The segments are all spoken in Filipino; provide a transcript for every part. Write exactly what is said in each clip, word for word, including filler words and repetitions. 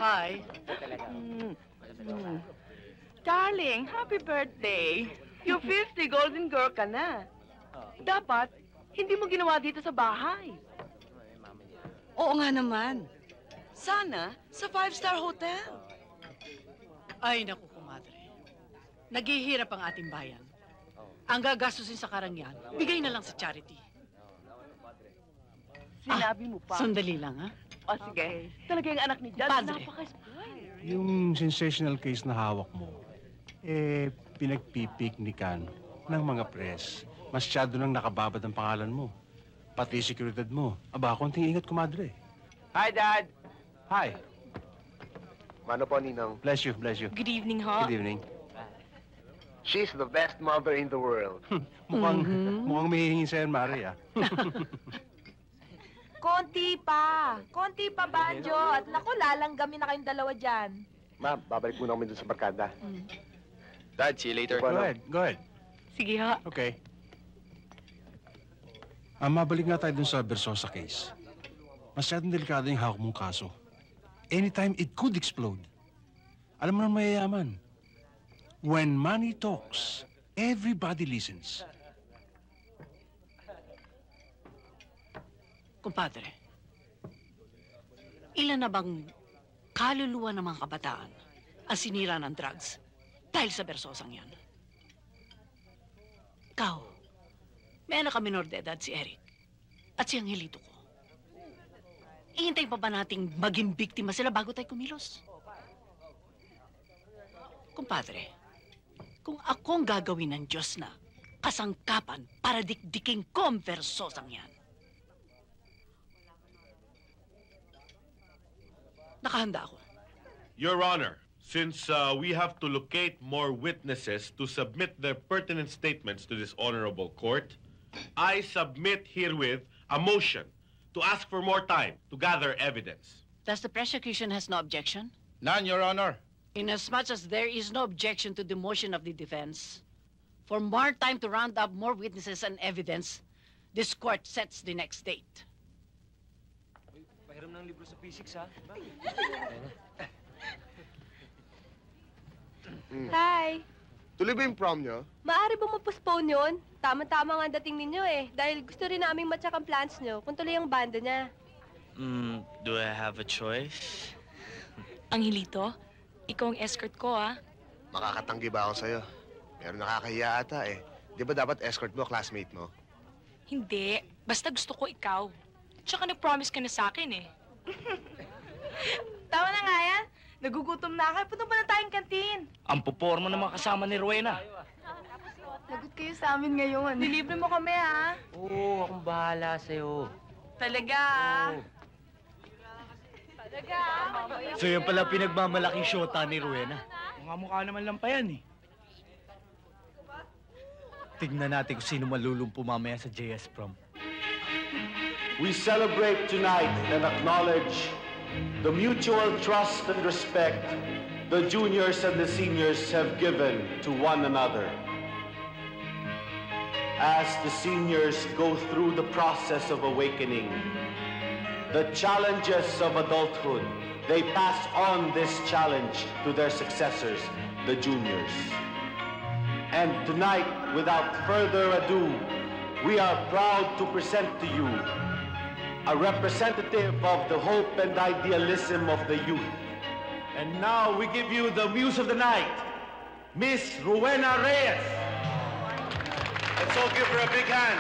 Hi. Mm. Mm. Darling, happy birthday. You're fifty, golden girl ka na. Dapat, hindi mo ginawa dito sa bahay. Oo nga naman. Sana, sa five-star hotel. Ay, naku, kumadre. Naghihirap ang ating bayan. Ang gagastusin sa karangyaan, bigay na lang sa charity. Sinabi mo pa. Sandali lang, ha? O, sige. Talaga yung anak ni Judge, Padre. napaka-spoiled. Yung sensational case na hawak mo, eh, pinagpipiknikan ng mga press. Masyado nang nakababad ang pangalan mo. Pati seguridad mo. Aba, konting ingat, kumadre. Hi, Dad! Hi. Mano po, Ninang? Bless you, bless you. Good evening, ho. Good evening. She's the best mother in the world. mukhang, Mhm. mukhang may hihingin sa'yo, Maria. Konti pa. Konti pa, Banjo. At naku, lalanggamin na kayong dalawa dyan. Ma, babalik muna kami dun sa barkada. Mm. Dad, see you later. Go ahead, go ahead. Sige, ho. Okay. Ah, mabalik nga tayo dun sa Versosa case. Masyadong delikado yung hawak mong kaso. Anytime it could explode. Alam mo naman mayayaman. When money talks, everybody listens. Kumpadre, ilan na bang kaluluwa ng mga kabataan ang sinira ng drugs dahil sa bersosang yan? Ikaw, may anak ka minor de edad si Eric at si Angelito ko. Ihintay pa ba nating maging biktima sila bago tayo kumilos? Kumpadre, kung akong gagawin ng Diyos na kasangkapan para dikdiking ko ang bersosang yan, nakahanda ako. Your Honor, since uh, we have to locate more witnesses to submit their pertinent statements to this honorable court, I submit herewith a motion to ask for more time to gather evidence. Does the prosecution has no objection? None, Your Honor. Inasmuch as there is no objection to the motion of the defense, for more time to round up more witnesses and evidence, this court sets the next date. Pahiram ng libro sa physics, ha? Hi. Tuloy ba yung prom nyo? Maaari ba ma-postpone yun? Tama-tama nga ang dating ninyo eh. Dahil gusto rin naming matsak ang plans nyo kung tuloy ang banda niya. Hmm, do I have a choice? Angelito, ikaw ang escort ko, ah. Makakatanggi ba ako sa'yo? Pero nakakahiya ata eh. Di ba dapat escort mo, classmate mo? Hindi. Basta gusto ko ikaw. Tsaka nag-promise ka na sa akin, eh. Tama na nga yan. Nagugutom na kayo. Punta pa na tayong kantin. Ang puporma ng mga kasama ni Rowena. Lagot kayo sa amin ngayon. Nilibre mo kami, ha? Oo, akong bahala sa'yo. Talaga, ah. Talaga, ah. So yan pala pinagmamalaking shota ni Rowena. Mga mukha naman lang pa yan, eh. Tignan natin kung sino malulumpo mamaya sa J S prom. We celebrate tonight and acknowledge the mutual trust and respect the juniors and the seniors have given to one another. As the seniors go through the process of awakening, the challenges of adulthood, they pass on this challenge to their successors, the juniors. And tonight, without further ado, we are proud to present to you a representative of the hope and idealism of the youth. And now we give you the muse of the night, Miss Rowena Reyes. Let's all give her a big hand.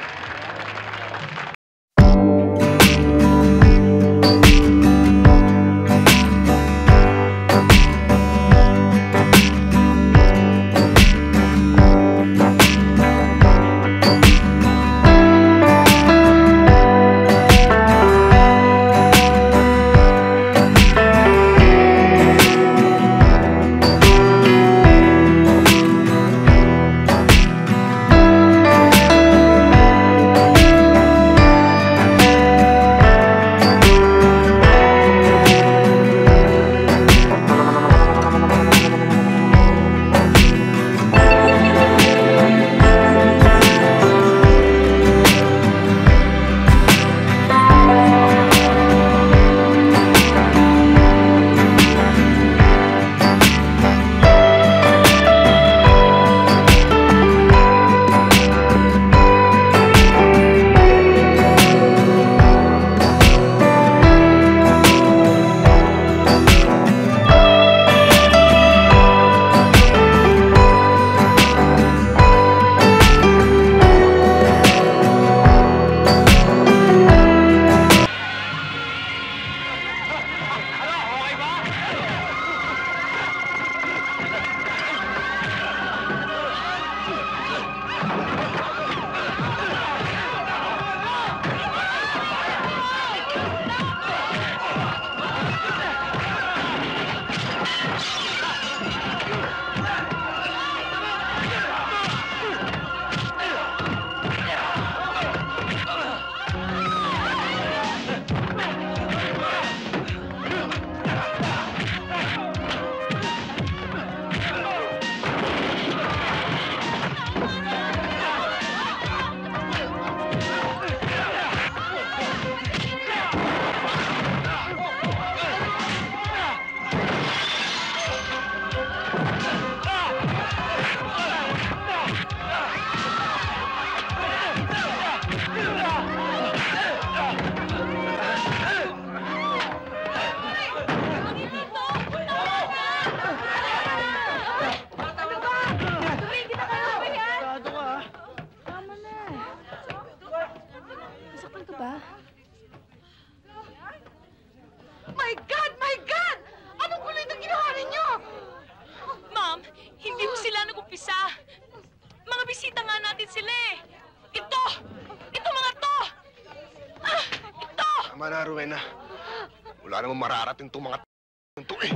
Hindi mo sila nag-umpisa. Mga bisita nga natin sila eh. Ito! Ito mga to! Ah! Ito! Tama na, Rowena. Wala namang mararating itong mga to eh.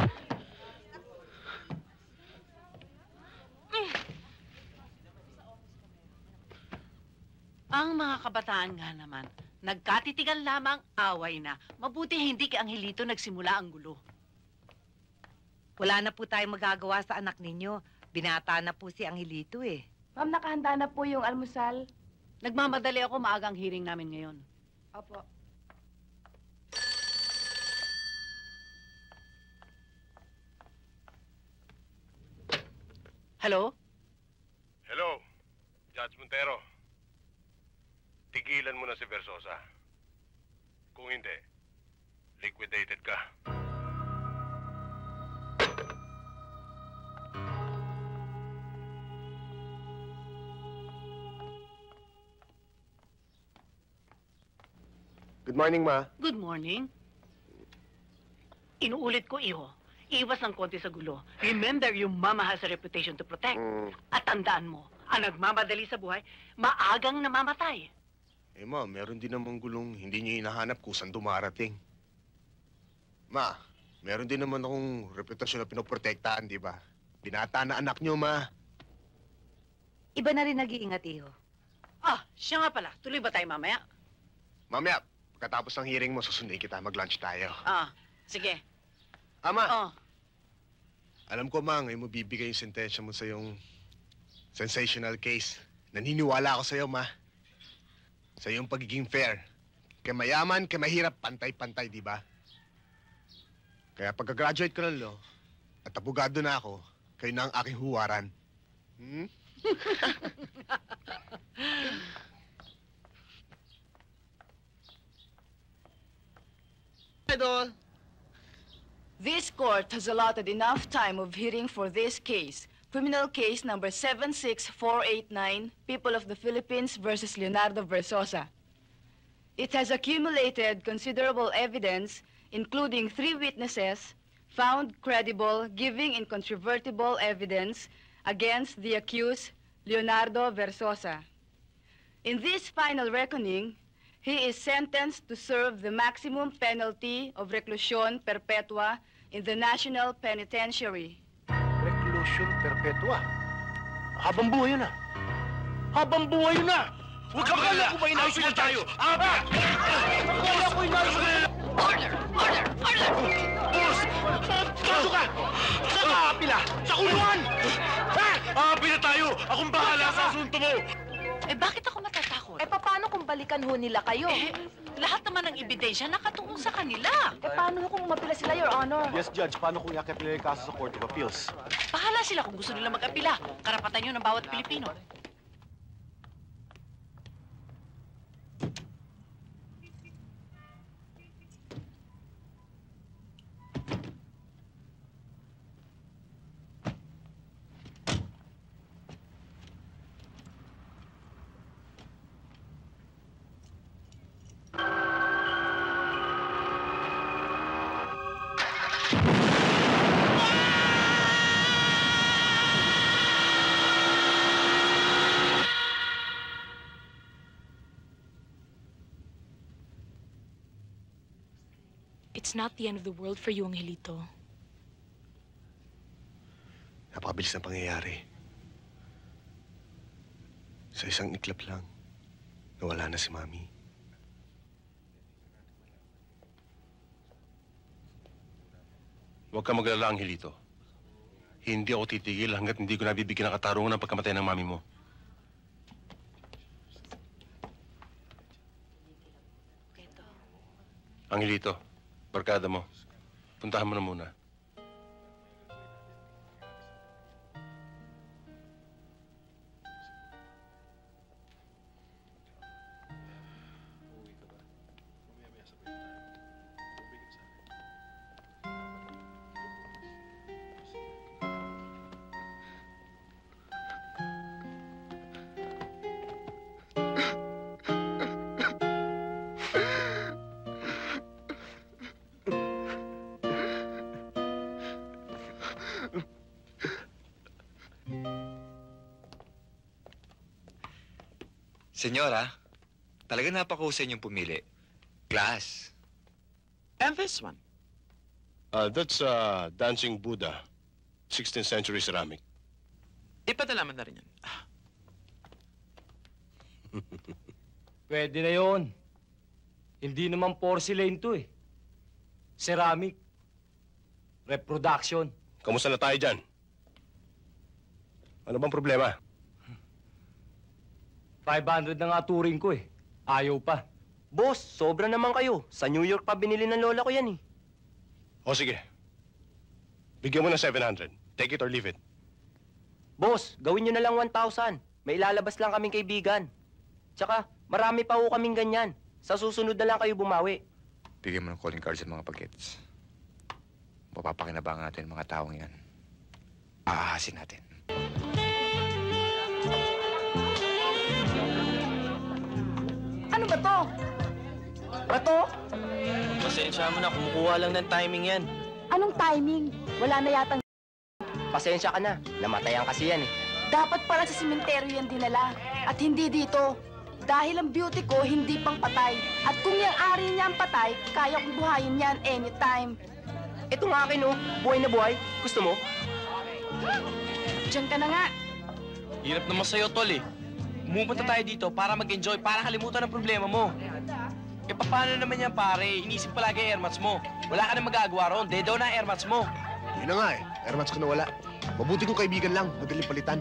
Ang mga kabataan nga naman, nagkatitigan lamang, away na. Mabuti hindi kay Angelito nagsimula ang gulo. Wala na po tayong magagawa sa anak ninyo. Binata na po si Angelito eh. Ma'am, nakahanda na po yung almusal. Nagmamadali ako, maagang hearing namin ngayon. Opo. Hello? Hello, Judge Montero. Tigilan mo na si Versosa. Kung hindi, liquidated ka. Good morning, Ma. Good morning. Inuulit ko, iho. Iwas ng konti sa gulo. Remember, your mama has a reputation to protect. Mm. At tandaan mo, ang nagmamadali sa buhay, maagang namamatay. Eh, Ma, meron din namang gulong hindi niyo hinahanap kung saan dumarating. Ma, meron din naman akong reputasyon na pinoprotektahan, di ba? Binata na anak niyo, Ma. Iba na rin nag-iingat, iho. Ah, siya nga pala. Tuloy ba tayo mamaya? Mamaya, pagkatapos ng hearing mo, susundin kita, mag-lunch tayo. Ah, sige. Ama! Oh. Alam ko, Ma, ngayon mo bibigay yung sentensya mo sa yung sensational case. Naniniwala ako sa'yo, Ma. Sa yung pagiging fair. Kay mayaman, kay mahirap, pantay-pantay, di ba? Kaya pagka-graduate ko ng law, at abogado na ako, kayo na ang aking huwaran. Hmm? Idol, this court has allotted enough time of hearing for this case. Criminal case number seven six four eight nine, People of the Philippines versus Leonardo Versosa. It has accumulated considerable evidence, including three witnesses, found credible, giving incontrovertible evidence against the accused, Leonardo Versosa. In this final reckoning, he is sentenced to serve the maximum penalty of reclusion perpetua in the National Penitentiary. Reclusion perpetua? Habang buhay yun na. Habang buhay yun na! Huwag kang kala ko ba inayos mo tayo? Aba! Kala ko inayos mo! Order! Order! Order! Boss! Kaso ka! Sa kaapila! Sa kulungan! Ha? Aapila tayo! Akong bahala sa asunto mo! Eh, bakit ako matatakot? Eh, paano kung balikan ho nila kayo? Eh, lahat naman ng ebidensya nakatungkol sa kanila. Eh, paano ho kung mapila sila, Your Honor? Yes, Judge. Paano kung yakap nila yung kaso sa Court of Appeals? Bahala sila kung gusto nila mag-apila. Karapatan yun ng bawat Pilipino. It's not the end of the world for you, Angelito. Napakabilis ng pangyayari. Sa isang iklap lang, nawala na si Mami. Huwag ka maglala, Angelito. Hindi ako titigil hanggat hindi ko nabibigyan ng katarungan ng pagkamatay ng mami mo. Angelito, barkada mo. Puntahan mo na muna. Senyora, talaga napakahusay niyong pumili. Glass. And this one? Uh, that's uh, Dancing Buddha. sixteenth century ceramic. Ipadala mo na rin yan. Pwede na yon. Hindi naman porcelain to eh. Ceramic. Reproduction. Kamusta na tayo dyan? Ano bang problema? five hundred na nga turing ko eh. Ayaw pa. Boss, sobra naman kayo. Sa New York pa binili ng lola ko yan eh. O sige. Bigyan mo ng seven hundred. Take it or leave it. Boss, gawin nyo na lang one thousand. May ilalabas lang kaming kaibigan. Tsaka, marami pa ho kaming ganyan. Sa susunod na lang kayo bumawi. Bigyan mo ng calling card sa mga pagkits. Mapapakinabangan natin mga taong yan. Aahasin natin. Ano ba to? Bato? Pasensya mo na, kumukuha lang ng timing yan. Anong timing? Wala na yatang... Pasensya ka na, namatayan kasi yan eh. Dapat pala sa simenteryo yan dinala. At hindi dito. Dahil ang beauty ko hindi pang patay. At kung yung ari niya ang patay, kaya kong buhayin yan anytime. Ito nga akin oh, buhay na buhay. Gusto mo? Diyan ka na nga. Hirap naman sa'yo, Tol eh. Pumunta tayo dito para mag-enjoy, para kalimutan ang problema mo. E paano naman yan, pare? Inisip palagi ang airmats mo. Wala ka na magagawa ron. Dead daw na ang airmats mo. Yun na nga eh. Airmats ko na wala. Mabuti kong kaibigan lang. Madaling palitan.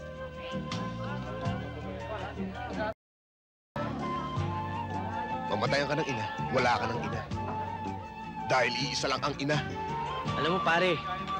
Mamatayan ka ng ina. Wala ka ng ina. Dahil iisa lang ang ina. Alam mo, pare,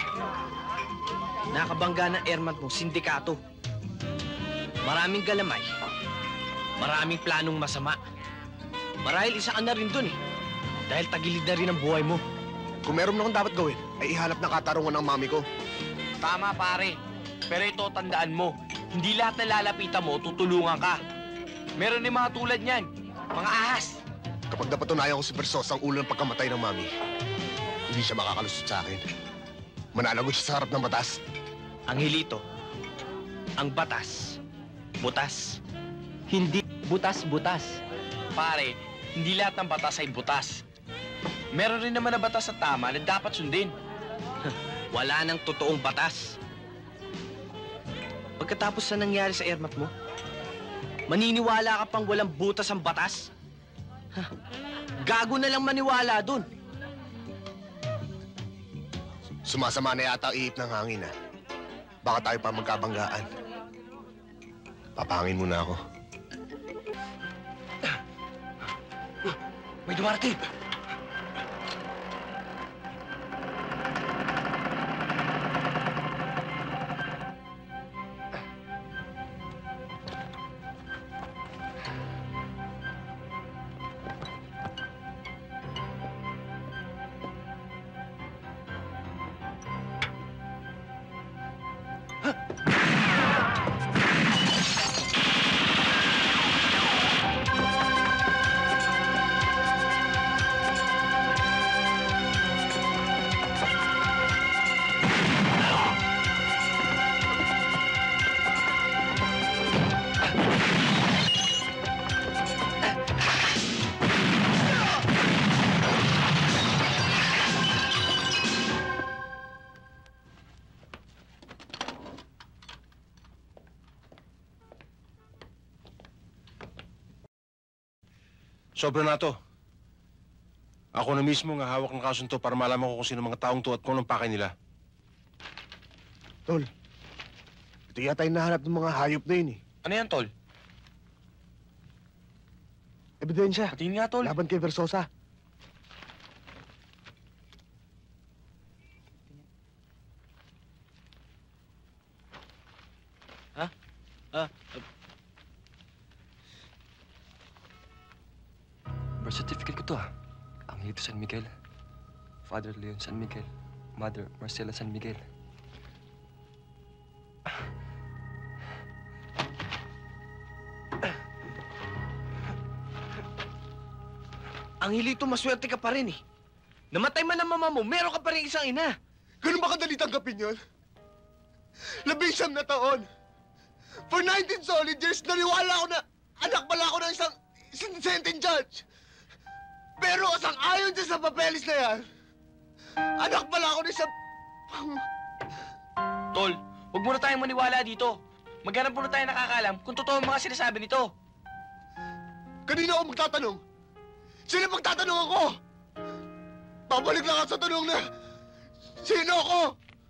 nakabangga ng airmat mo, sindikato. Maraming galamay. Maraming planong masama. Marahil isa ka na rin dun eh. Dahil tagilid na rin ang buhay mo. Kung meron na akong dapat gawin, ay ihanap ng katarungan ng mami ko. Tama, pare. Pero ito, tandaan mo, hindi lahat na lalapitan mo, tutulungan ka. Meron din mga tulad niyan, mga ahas. Kapag napatunayan ko si Versosa ang ulo ng pagkamatay ng mami, hindi siya makakalusot sa akin. Mananagot siya sa harap ng batas. Angelito, ang batas, butas. Hindi butas-butas. Pare, hindi lahat ng batas ay butas. Meron rin naman na batas sa tama na dapat sundin. Wala nang totoong batas. Pagkatapos na nangyari sa airmat mo, maniniwala ka pang walang butas ang batas? Gago na lang maniwala dun. Sumasama na yata ang ihip ng hangin, ha? Baka tayo pa magkabanggaan. Papahangin muna ako. May dumarating! Sobra na to. Ako na mismo nga hawak ng kasong to para malaman ko kung sino mga taong to at kung anong pakay nila. Tol, ito yata yung nahanap ng mga hayop na yun eh. Ano yan, Tol? Ebidensya. Patingin nga, Tol. Laban kay Versosa. Ha? Ah, uh... Birth certificate ko to ah. Angelito San Miguel. Father Leon San Miguel. Mother Marcela San Miguel. Angelito, maswerte ka pa rin eh. Namatay man ang mama mo, meron ka pa rin isang ina. Ganun ba kadali tanggapin yun? Labing siyam na taon. For nineteen solid years, naniwala ako na anak pala ako ng isang sentient judge. Pero sang-ayon siya sa papeles na yan, anak pala ako ng isang... Tol, huwag muna tayong maniwala dito. Maghanap muna tayo nakakalam kung totoo ang mga sinasabi nito. Kanina ako magtatanong? Sino magtatanong ako? Babalik lang ako sa tanong na, sino ako?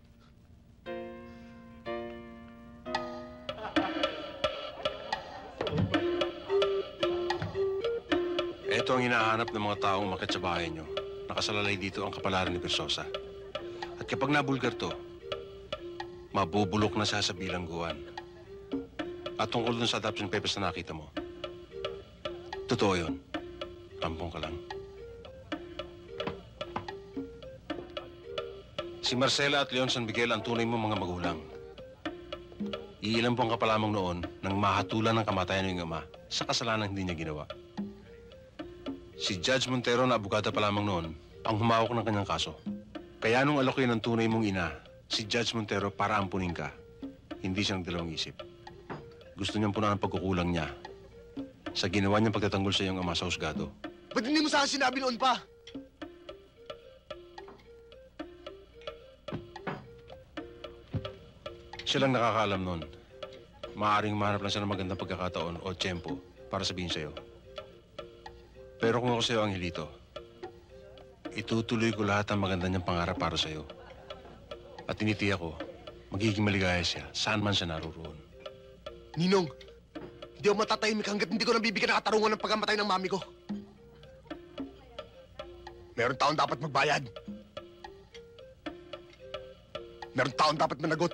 Ito ang hinahanap ng mga taong makit sa bahay nyo. Nakasalalay dito ang kapalaran ni Versosa. At kapag nabulgar to, mabubulok na siya sa bilangguan. At tungkol dun sa adoption papers na nakita mo, totoo yun. Tampong ka lang. Si Marcela at Leon San Miguel ang tunay mo mga magulang. Iilan pong ka pa lamang noon nang mahatulan ng kamatayan ng ama sa kasalanan hindi niya ginawa. Si Judge Montero na abogada pa lamang noon ang humawak ng kanyang kaso. Kaya nung alokin ng tunay mong ina, si Judge Montero para ampunin ka, hindi siya nagdalawang isip. Gusto niyang punan ang pagkukulang niya sa ginawa niyang pagtatanggol sa iyong ama sa husgado. Ba't hindi mo sa akin sinabi noon pa? Siya lang nakakaalam noon. Maaaring mahanap lang siya ng magandang pagkakataon o tiyempo para sabihin sa'yo. Pero kung ako sa'yo, Angelito, itutuloy ko lahat ng maganda niyang pangarap para sa'yo. At tinitiyak ko, magiging maligaya siya saan man siya naroon. Ninong, hindi ako matatahimik hanggat hindi ko nabibigyan ng katarungan ng pagkamatay ng mami ko. Meron taon dapat magbayad. Meron taon dapat managot.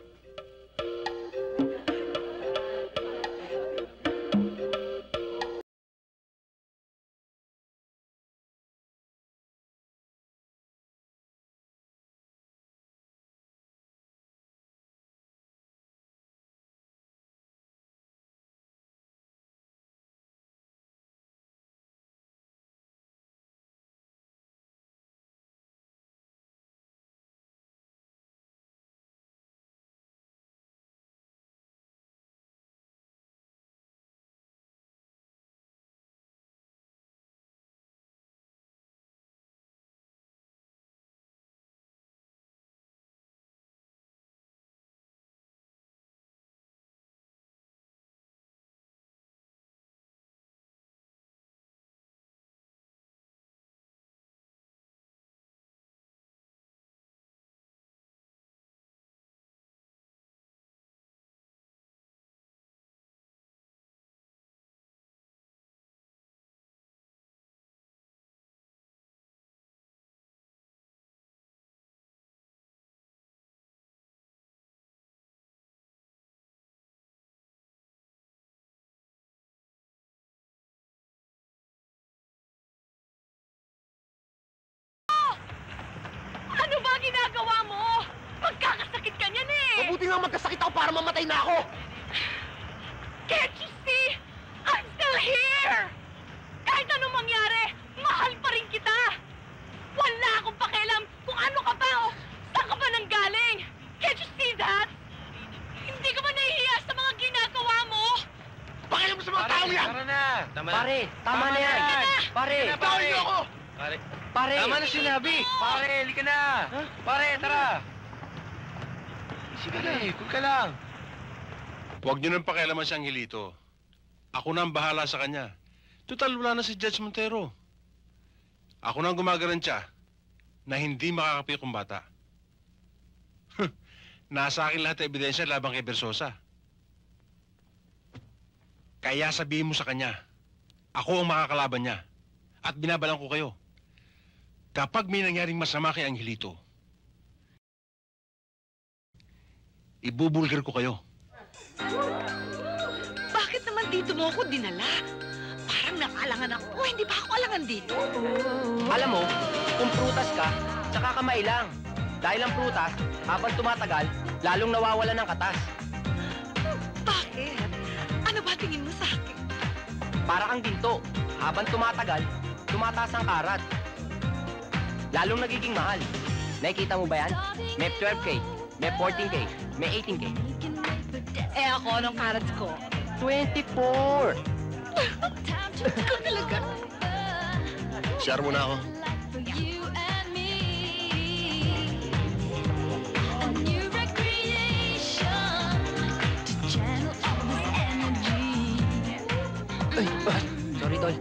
Ano ba ginagawa mo? Magkakasakit ka niyan eh! Mabuti nga magkasakit ako para mamatay na ako! Can't you see? I'm still here! Kahit anong mangyari, mahal pa rin kita! Wala akong pakialam kung ano ka ba o saan ka ba nanggaling! Can't you see that? Hindi ka ba nahihiya sa mga ginagawa mo? Pakialam mo sa mga tao yan! Tara na! Tama Pare, tama, na yan! Pare! Tama na, pare! Tawag niyo ako! Pare! Pare! Tama na sinabi! Pare, halika na! Pare, tara! Sige na eh, kung ka lang. Huwag niyo nang pakialaman si Angelito. Ako na ang bahala sa kanya. Total, wala na si Judge Montero. Ako na ang gumagarantiya na hindi makakapi kong bata. Nasa akin lahat ng ebidensya labang kay Versosa. Kaya sabihin mo sa kanya, ako ang makakalaban niya. At binabalang ko kayo. Kapag may nangyaring masama kay Angelito, ibubulgar ko kayo. Bakit naman dito mo ako dinala? Parang nakalangan ako. O, hindi ba ako alangan dito? Alam mo, kung prutas ka, tsaka kamay lang. Dahil ang prutas, habang tumatagal, lalong nawawala ng katas. Bakit? Ano ba tingin mo sa akin? Para kang ginto. Habang tumatagal, tumataas ang karat. Lalong nagiging mahal. Nakikita mo ba yan? May twelve K, may fourteen K, May eighteen K. Eh ako, anong carats ko? twenty-four! Ikaw talaga. Share mo na ako. Ay, ah, sorry, Tol.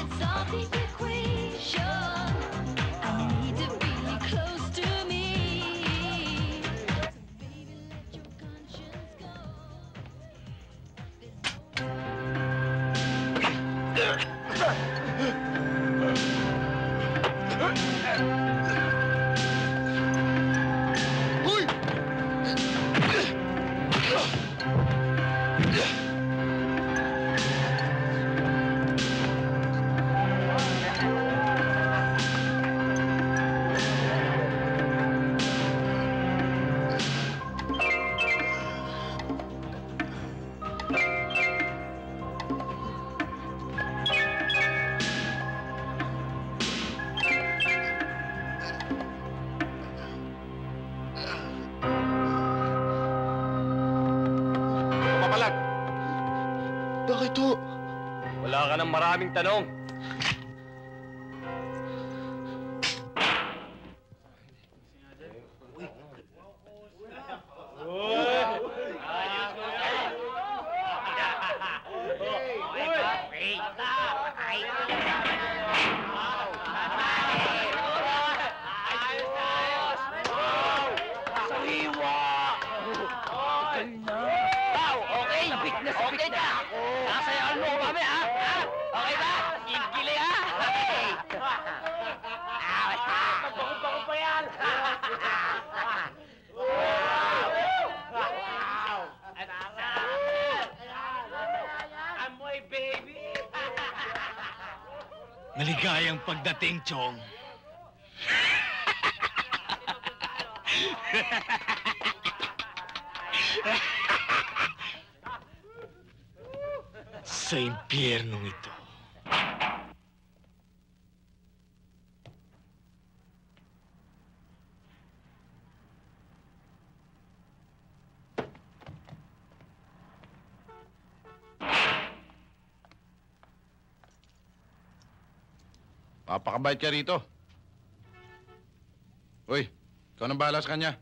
Bakit ho? Wala ka ng maraming tanong. Maligayang pagdating, Chong. Sa impyernong ito. Papakabait ka rito. Uy, ikaw nang bahala sa kanya.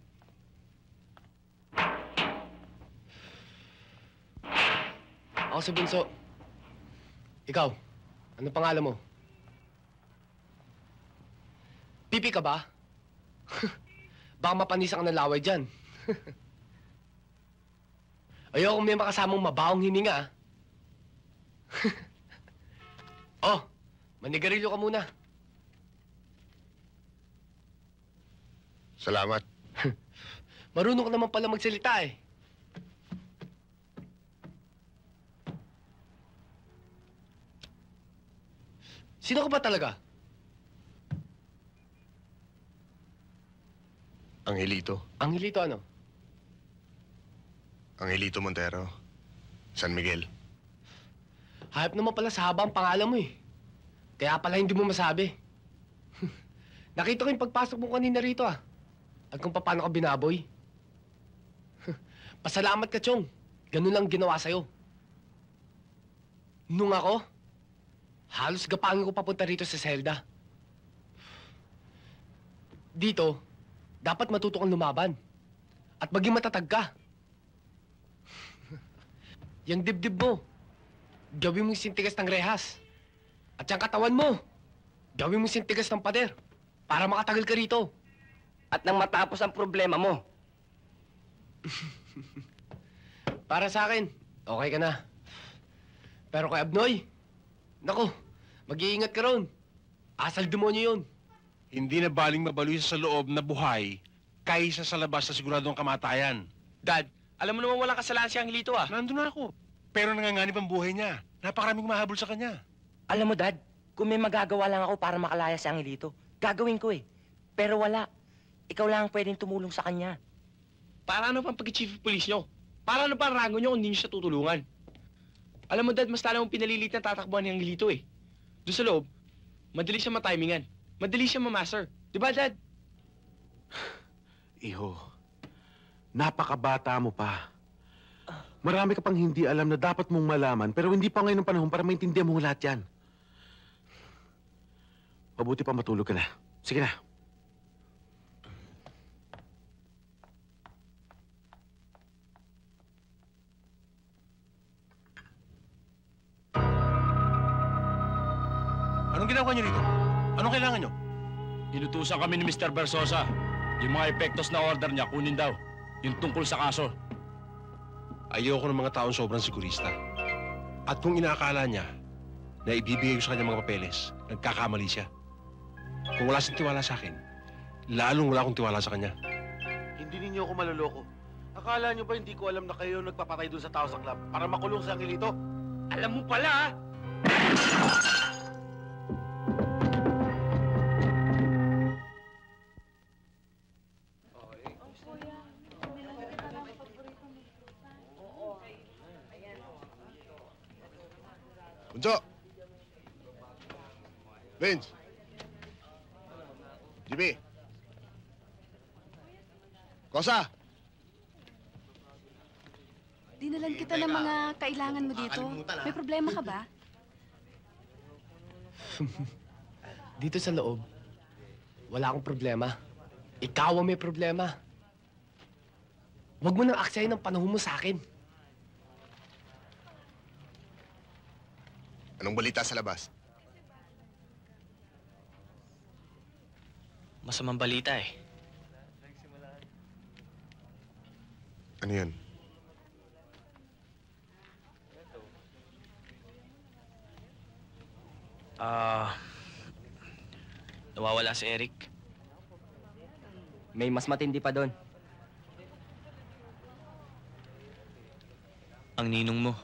Ako si Bunso. Ikaw, ano pangalan mo? Pipi ka ba? Baka mapanisa ka ng laway dyan. Ayoko may makasamang mabawang hininga. Oh, manigarilyo ka muna. Salamat. Marunong ka naman pala magsalita eh. Sino ka ba talaga? Angelito. Angelito ano? Angelito Montero. San Miguel. Hayop naman pala sa haba ang pangalan mo eh. Kaya pala hindi mo masabi. Nakita ko yung pagpasok mo kanina rito ah. At kung paano ka binaboy. Pasalamat ka, Chong. Ganun lang ginawa sa'yo. Nung ako, halos gapangin ko papunta rito sa selda. Dito, dapat matuto kang lumaban. At maging matatag ka. Yang dibdib mo, gawin mong sintigas ng rehas. At yung katawan mo, gawin mong sintigas ng pader para makatagal ka rito. At nang matapos ang problema mo. Para sa akin, okay ka na. Pero kay Abnoy, naku, mag-iingat ka ron. Asal demonyo yun. Hindi na baling mabaloy sa loob na buhay kaysa sa labas na siguradong kamatayan. Dad, alam mo naman walang kasalanan si Angelito ah. Nandun na ako. Pero nanganganib ang buhay niya. Napakaraming mahabol sa kanya. Alam mo, Dad, kung may magagawa lang ako para makalaya si Angelito, gagawin ko eh. Pero wala. Ikaw lang ang pwedeng tumulong sa kanya. Para ano pang pag-chief of police nyo? Para ano pang rango nyo kung hindi nyo siya tutulungan? Alam mo, Dad, mas tala mong pinalilit na tatakbuhan ni Angelito eh. Doon sa loob, madali siya matimingan. Madali siya mamaster. Di ba, Dad? Iho, Napakabata mo pa. Marami ka pang hindi alam na dapat mong malaman, pero hindi pa ngayon ang panahon para maintindihan mo lahat yan. Mabuti pa matulog ka na. Sige na. Anong ginagawa niyo rito? Anong kailangan niyo? Inutusan kami ni Mister Versosa. Yung mga epektos na order niya, kunin daw. Yung tungkol sa kaso. Ayoko ng mga taong sobrang sigurista. At kung inaakala niya na ibibigay ko sa kanya mga papeles, nagkakamali siya. Kung wala siyang tiwala sa akin, lalong wala akong tiwala sa kanya. Hindi ninyo ako maloloko. Akala nyo ba hindi ko alam na kayo nagpapatay doon sa tao sa club para makulong sa Angelito? Alam mo pala, ha? Bunso! Vince! Jimmy! Kosa! Dinalan kita ng mga kailangan mo dito. May problema ka ba? Dito sa loob, wala akong problema. Ikaw ang may problema. Huwag mo nang aksayin ang panahon mo sa akin. Anong balita sa labas? Masamang balita eh. Ano yan? Ah... nawawala si Eric. May mas matindi pa doon. Ang ninong mo.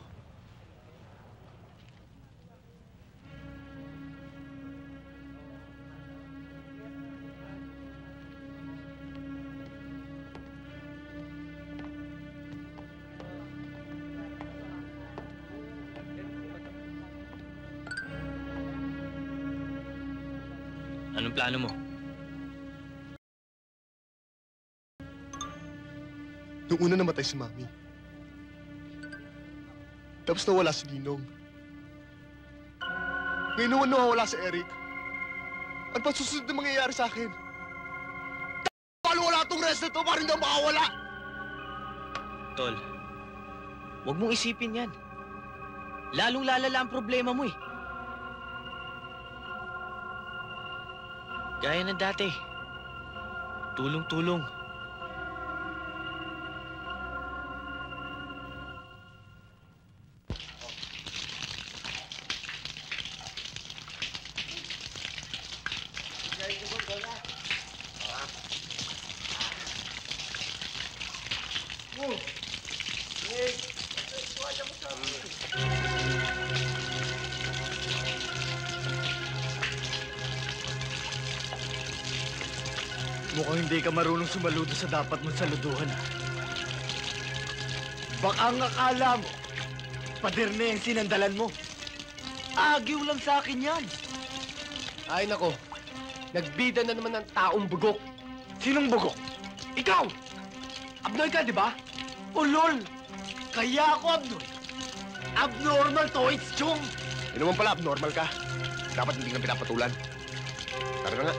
Anong plano mo? Nung una namatay si Mami. Tapos nawala si Ninong. Ngayon naman nawawala si Eric. Ano pa susunod na mangyayari sa akin? Paano wala itong rest na ito para hindi ako makawala? Tol, huwag mong isipin yan. Lalong lalala ang problema mo eh. Gaya ng dati. Tulong-tulong. Mukhang hindi ka marunong sumaludo sa dapat mong saluduhan. Baka ang akala mo, pader na yung sinandalan mo. Agiw lang sa akin yan. Ay nako, nagbida na naman ng taong bugok. Sinong bugok? Ikaw! Abnoy ka, di ba? O lol! Kaya ako abnoy. Abnormal to, it's chong! Yun naman pala, abnormal ka. Dapat hindi ka pinapatulan. Tara na nga.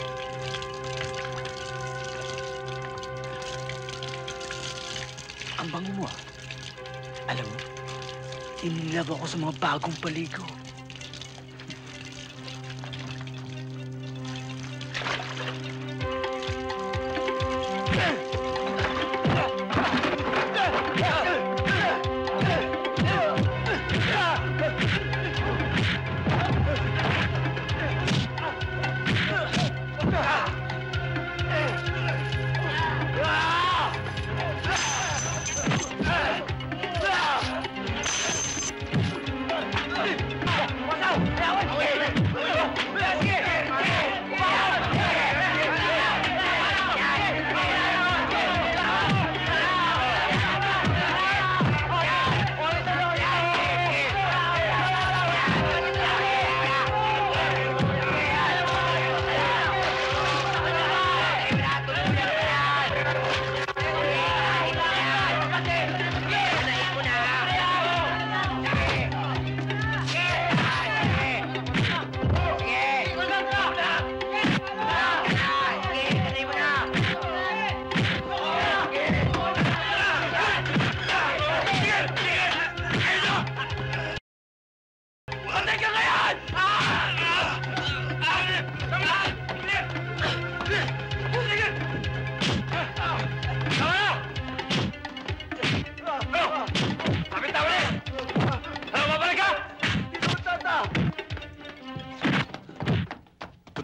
Ang bango mo, ah. Alam mo, inilab ako sa mga bagong paligo.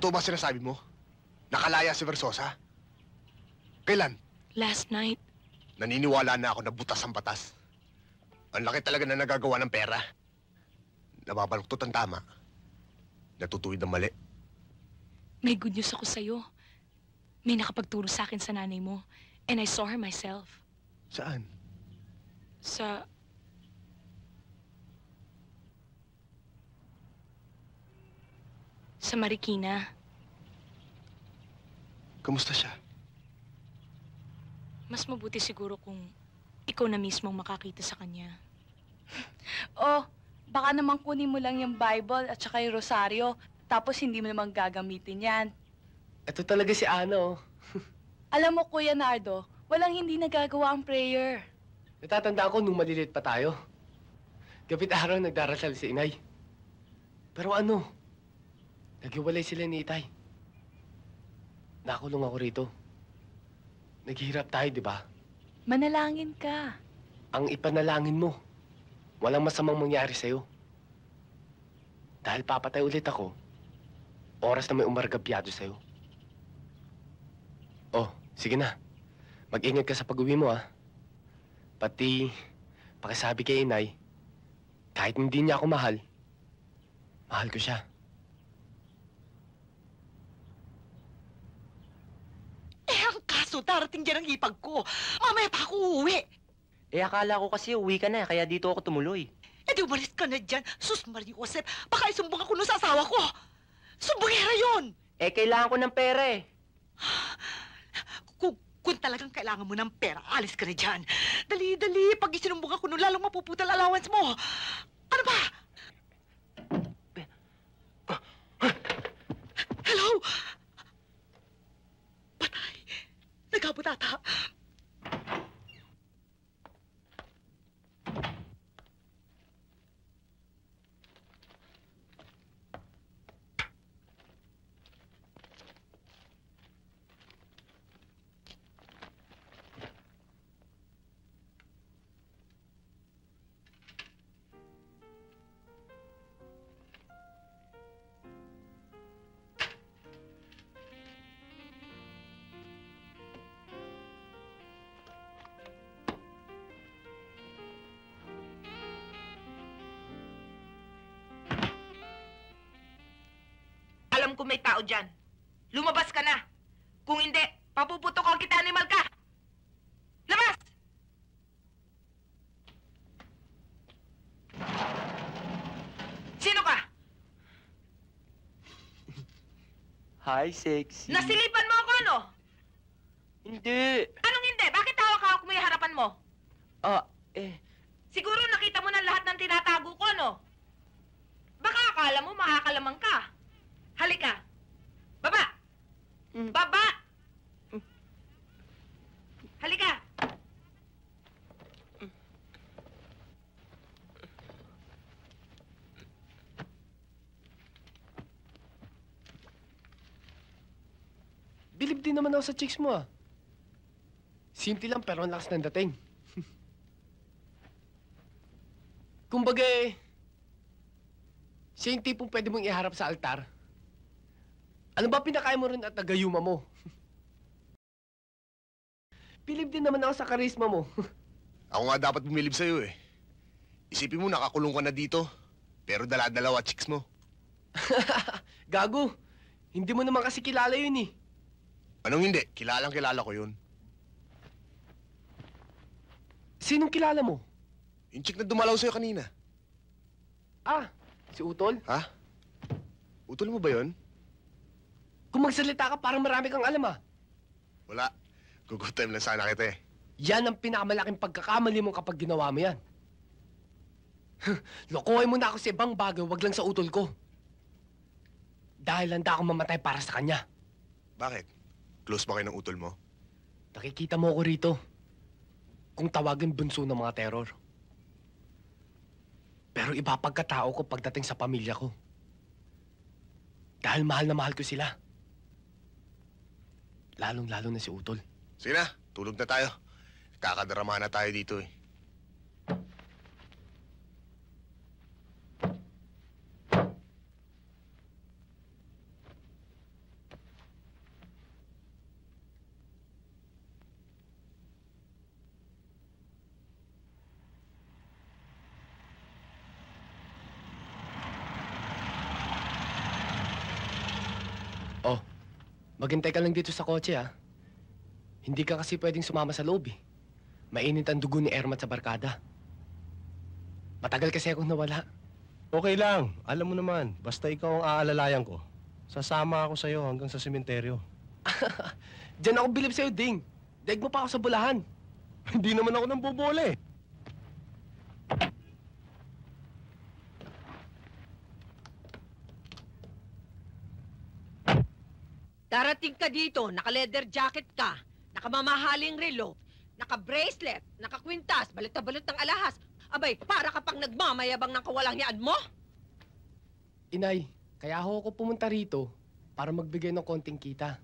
Totoo ba sinasabi mo? Nakalaya si Versosa? Kailan? Last night. Naniniwala na ako na butas ang batas. Ang laki talaga na nagagawa ng pera. Nababaluktot ang tama. Natutuwid ang mali. May good news ako sa'yo. May nakapagturo sa akin sa nanay mo. And I saw her myself. Saan? Sa... Sa Marikina. Kamusta siya? Mas mabuti siguro kung ikaw na mismo ang makakita sa kanya. Oh, baka naman kunin mo lang yung Bible at saka yung rosaryo, tapos hindi mo naman gagamitin yan. Ito talaga si Ano. Alam mo, Kuya Nardo, walang hindi nagagawa ang prayer. Natatandaan ko nung maliliit pa tayo. Gabit araw nagdarasal si inay. Pero ano, naghiwalay sila ni Itay. Nakulong ako rito. Naghihirap tayo, di ba? Manalangin ka. Ang ipanalangin mo, walang masamang mangyari sa'yo. Dahil papatay ulit ako, oras na may umargabyado sa'yo. Oh, sige na. Mag-ingat ka sa pag-uwi mo, ah. Pati, pakisabi kay inay, kahit hindi niya ako mahal, mahal ko siya. Eh, ang kaso, darating dyan ang ipag ko. Mamaya pa ako uuwi. Eh, akala ko kasi uwi ka na, kaya dito ako tumuloy. Eh, di umalis ka na dyan. Sus, Marie Joseph, baka isumbong ako nun sa asawa ko. Sumbongera yun! Eh, kailangan ko ng pera eh. Kung, kung talagang kailangan mo ng pera, alis ka na dyan. Dali, dali, pag isinumbong ako nun, lalong mapuputal allowance mo. Ano ba? Hello? Patay. Nagabot ata. Alam ko may tao dyan. Lumabas ka na. Kung hindi, papuputokan kita, animal ka. Labas! Sino ka? Hi, sexy. Nasilipan mo ako, ano? Hindi. Anong hindi? Bakit hawak-hawak mo yung harapan mo? Ah, eh. Siguro nakita mo na lahat ng tinatago ko, ano? Baka akala mo makakalamang ka. Halika. Baba! Baba! Halika! Bilib din naman ako sa chicks mo, ah. Simple lang pero ang lakas ng dating. Kumbaga eh, siya yung tipong pwede mong iharap sa altar. Ano ba pinakain mo rin at nagayuma mo? Bilib din naman ako sa karisma mo. Ako nga dapat bumilib sa'yo eh. Isipin mo, nakakulong ka na dito. Pero dala-dalawa chicks mo. Gago, hindi mo naman kasi kilala yun eh. Anong hindi? Kilalang kilala ko yun. Sinong kilala mo? Yung chick na dumalaw sa'yo kanina. Ah, si Utol? Ha? Utol mo ba yun? Kung magsalita ka, parang marami kang alam, ah. Wala. Good time lang sana kita eh. Yan ang pinakamalaking pagkakamali mo kapag ginawa mo yan. Lokohin mo na ako sa ibang bagay, wag lang sa utol ko. Dahil handa akong mamatay para sa kanya. Bakit? Close ba kayo ng utol mo? Nakikita mo ako rito. Kung tawagin bunso ng mga terror. Pero iba pagkatao ko pagdating sa pamilya ko. Dahil mahal na mahal ko sila. Lalong-lalo na si Utol. Sige na, tulog na tayo. Kakadrama na tayo dito eh. Maghintay ka lang dito sa kotse, ha? Hindi ka kasi pwedeng sumama sa loob, eh. Mainit ang dugo ni Ermat sa barkada. Matagal kasi akong nawala. Okay lang. Alam mo naman, basta ikaw ang aalalayan ko. Sasama ako sa'yo hanggang sa sementeryo. Diyan ako bilib sa'yo, Ding. Daig mo pa ako sa bulahan. Hindi naman ako nang bubole. Darating ka dito, naka-leather jacket ka, nakamamahaling relo, naka-bracelet, naka-kwintas, balot na balot ng alahas. Abay, para ka pang nagmamayabang ng kawalangyaan mo? Inay, kaya ako ako pumunta rito para magbigay ng konting kita.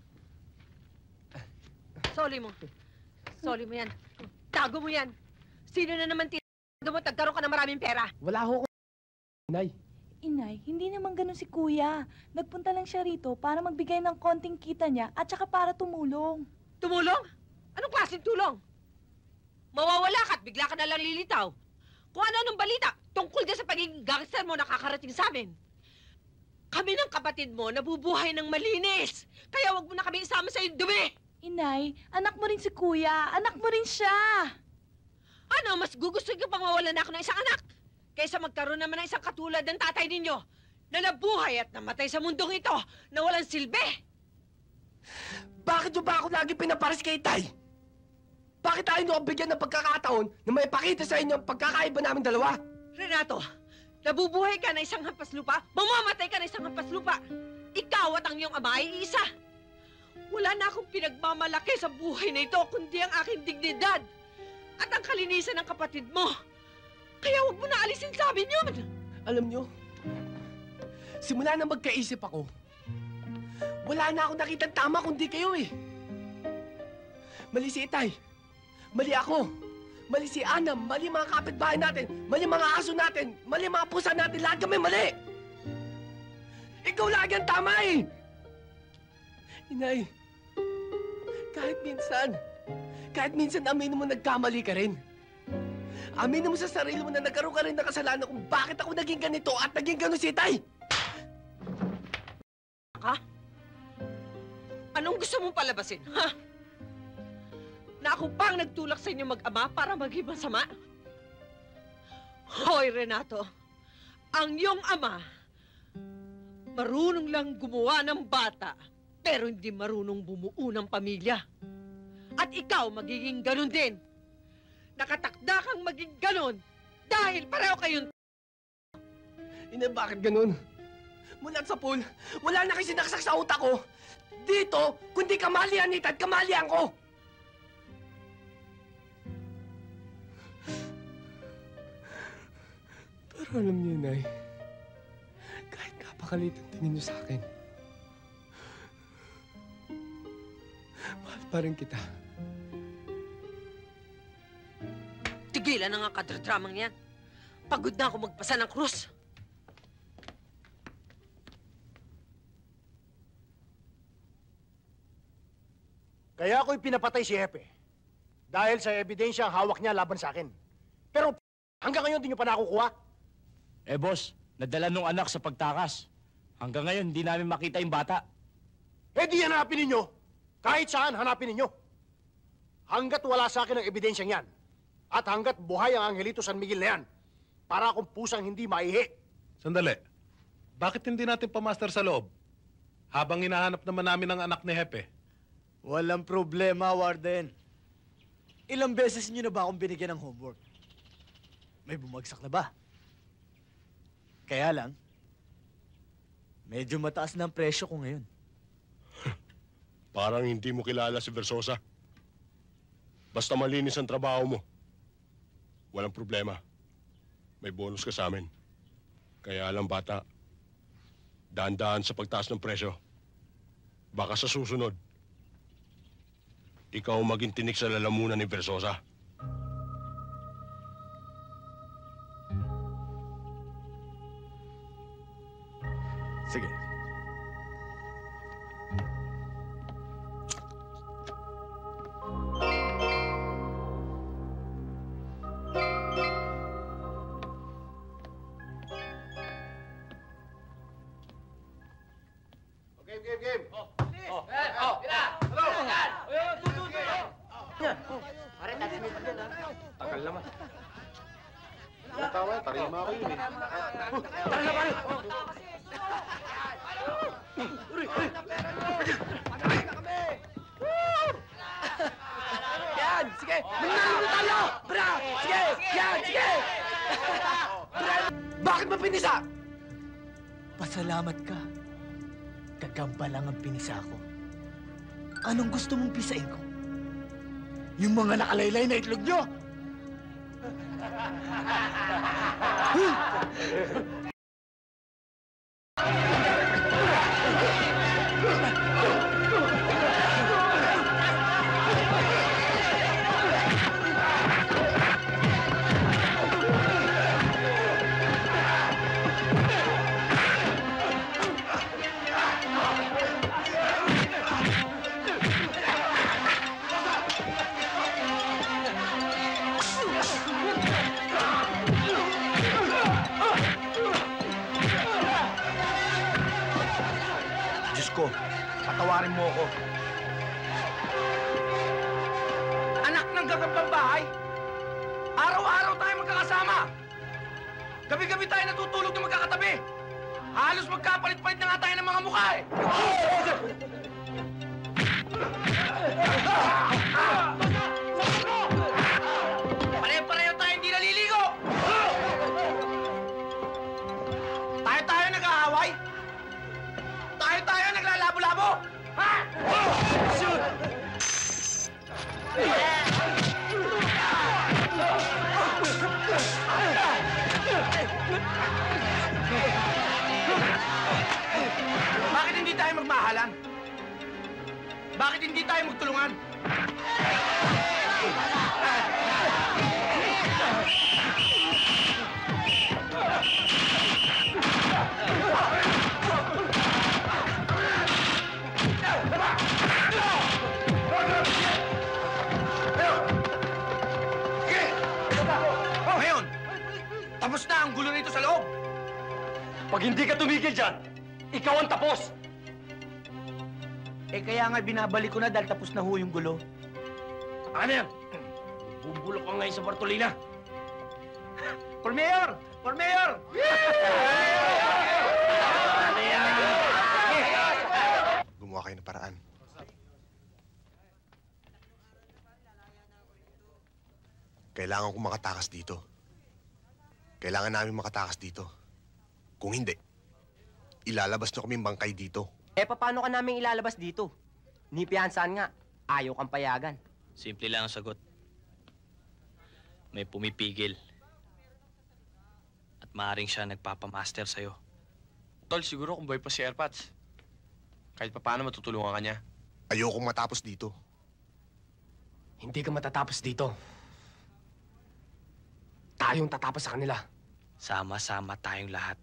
Soli mo. Soli mo yan. Tago mo yan. Sino na naman tinago mo, tagkaroon ka ng maraming pera? Wala ako, Inay. Inay, hindi naman ganun si Kuya. Nagpunta lang siya rito para magbigay ng konting kita niya at saka para tumulong. Tumulong? Anong klaseng tulong? Mawawala ka at bigla ka na lang lilitaw. Kung ano-anong balita tungkol din sa pagiging gangster mo nakakarating sa amin. Kami ng kapatid mo nabubuhay ng malinis. Kaya wag mo na kami isama sa iyong dumi. Inay, anak mo rin si Kuya. Anak mo rin siya. Ano, mas gugustuhin ko pang mawalan na ako ng isang anak kaysa magkaroon naman ng isang katulad ng tatay ninyo na nabuhay at namatay sa mundong ito na walang silbi. Bakit nyo ba ako lagi pinaparis kay Tay? Bakit tayo nyo bigyan ng pagkakataon na may pakita sa inyo ang pagkakaiba namin dalawa? Renato, nabubuhay ka na isang hampas lupa, mamamatay ka na isang hampas lupa. Ikaw at ang iyong ama ay isa. Wala na akong pinagmamalaki sa buhay na ito, kundi ang aking dignidad at ang kalinisan ng kapatid mo. Kaya huwag mo na alisin sa amin yun. Alam nyo, simula na magkaisip ako, wala na akong nakitang tama kundi kayo eh. Mali si Itay, mali ako, mali si Ana, mali mga kapitbahay natin, mali mga aso natin, mali mga pusa natin, lahat kami mali! Ikaw lagi ang tama eh! Inay, kahit minsan, kahit minsan aminin mo nagkamali ka rin. Aminin mo sa sarili mo na nagkaroon ka rin ng kasalanan kung bakit ako naging ganito at naging gano'n si Itay! Ha? Anong gusto mong palabasin, ha? Na ako pang nagtulak sa inyo mag-ama para maging masama? Hoy, Renato, ang iyong ama, marunong lang gumawa ng bata, pero hindi marunong bumuo ng pamilya. At ikaw magiging ganun din. Nakatakda kang maging ganun dahil pareho kayong... Ina, bakit ganun? Mula sa pool, wala na kayo sinaksak sa utak ko. Dito, kundi kamalian nito at kamalian ko. Pero alam niyo, Nay, kahit napakalit ang tingin niyo sa akin, mahal pa rin kita. Tigilan na nga kadradramang yan. Pagod na ako magpasa ng krus. Kaya ako'y pinapatay si Hepe. Dahil sa ebidensya ang hawak niya laban sa akin. Pero hanggang ngayon di niyo pa nakukuha. Eh, boss, nadala nung anak sa pagtakas. Hanggang ngayon, hindi namin makita yung bata. Eh di hanapin ninyo. Kahit saan, hanapin ninyo. Hanggat wala sa akin ang ebidensyang yan, at hanggat buhay ang Angelito San Miguel na yan, para akong pusang hindi maihi. Sandali. Bakit hindi natin pamaster sa loob? Habang hinahanap naman namin ang anak ni Hepe. Walang problema, Warden. Ilang beses niyo na ba akong binigyan ng homework? May bumagsak na ba? Kaya lang, medyo mataas na ang presyo ko ngayon. Parang hindi mo kilala si Versosa. Basta malinis ang trabaho mo. Walang problema. May bonus ka sa amin. Kaya lang, bata, daan-daan sa pagtaas ng presyo. Baka sa susunod, ikaw maging tinik sa lalamunan ni Versosa. Sige. Game, game, game. Oh, oh, eh, oh, tama, tarima ako yun eh. Tara na, pare! Yan! Sige! Manalo tayo! Bra! Sige! Yan! Sige! Bra! Bakit mo pinisa? Pasalamat ka. Gagamba lang ang pinisa ko. Anong gusto mong pisain ko? Yung mga nakalaylay na itlog nyo? Ko, patawarin mo ako. Anak ng gagambang bahay, araw-araw tayo magkakasama. Gabi-gabi tayo natutulog na magkakatabi. Halos magkapalit-palit na nga tayo ng mga mukha eh. Pare-pareho tayo hindi naliligo. Tayo-tayo nag-aaway. Tayo-tayo naglalabo-labo! Ha? Shoot! Bakit hindi tayo magmahalan? Bakit hindi tayo magtulungan? Ngayon, tapos na ang gulo nito sa loob. Pag hindi ka tumigil dyan, ikaw ang tapos. Eh kaya nga binabalik ko na dahil tapos na ho yung gulo. Ano yan? Bubulok ka ngayon sa Bartolina. For Mayor! For Mayor! Gumawa kayo ng paraan. Kailangan kong makatakas dito. Kailangan namin makatakas dito. Kung hindi, ilalabas niyo kaming bangkay dito. Eh, paano ka namin ilalabas dito? Ni piyansahan nga, ayaw kang payagan. Simple lang ang sagot. May pumipigil. At maaaring siya nagpapamaster sa'yo. Tol, siguro kung buhay pa si Airpods, kahit pa paano matutulungan ka niya. Ayokong matapos dito. Hindi ka matatapos dito. Tayong tatapos sa kanila. Sama-sama tayong lahat.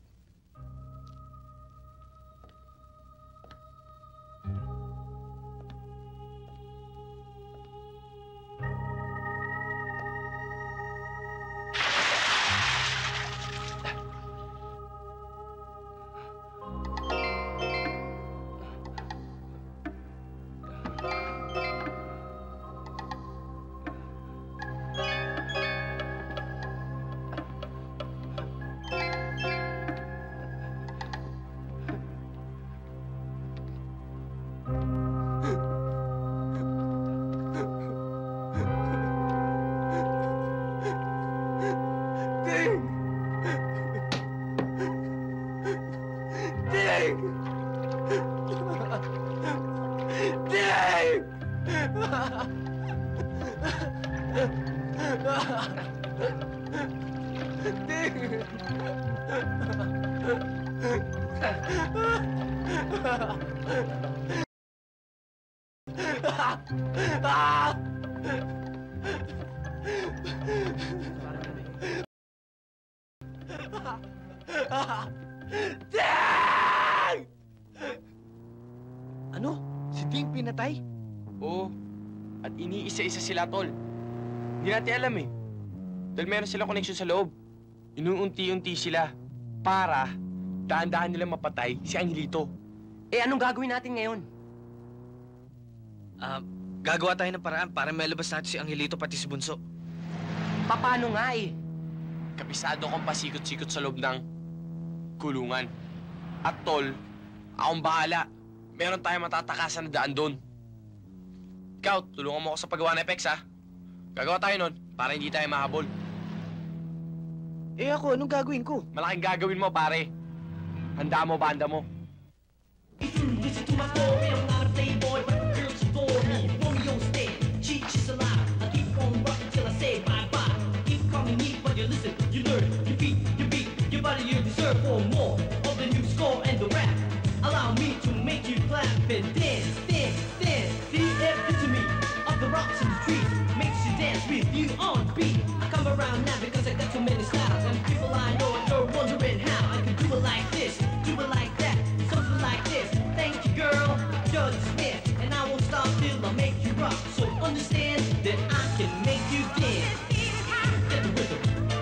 Ano? Si Ding pinatay? Oo. At iniisa-isa sila, Tol. Hindi natin alam eh. Dahil meron silang connection sa loob. Inuunti-unti sila para daan-daan nilang mapatay si Angelito. Eh, anong gagawin natin ngayon? Ah, gagawa tayo ng paraan para mailabas natin si Angelito pati si Bunso. Paano nga eh? Kabisado kong pasikot-sikot sa loob ng kulungan. At tol, akong bahala. Meron tayong matatakasan na daan doon. Ikaw, tulungan mo ako sa paggawa ng effects, ha? Gagawa tayo nun para hindi tayo mahabol. Eh ako, anong gagawin ko? Malaking gagawin mo, pare. Handa mo, banda mo. Listen to my story, I'm not a playboy, but girls adore me. Romeo stay, cheat, she's alive. I keep on rocking till I say bye-bye. Keep calling me, but you listen, you learn, you beat, you beat, your body you deserve for more of the new score and the rap. Allow me to make you clap and dance, dance, dance. The epitome of the rocks and the trees makes you dance with you on beat. I come around now because I got so many styles, and people I know are wondering how I can do it like this, do it like that, something like this. Thank you, girl, you're the smith, and I won't stop till I make you rock. So understand that I can make you dance. Get the rhythm.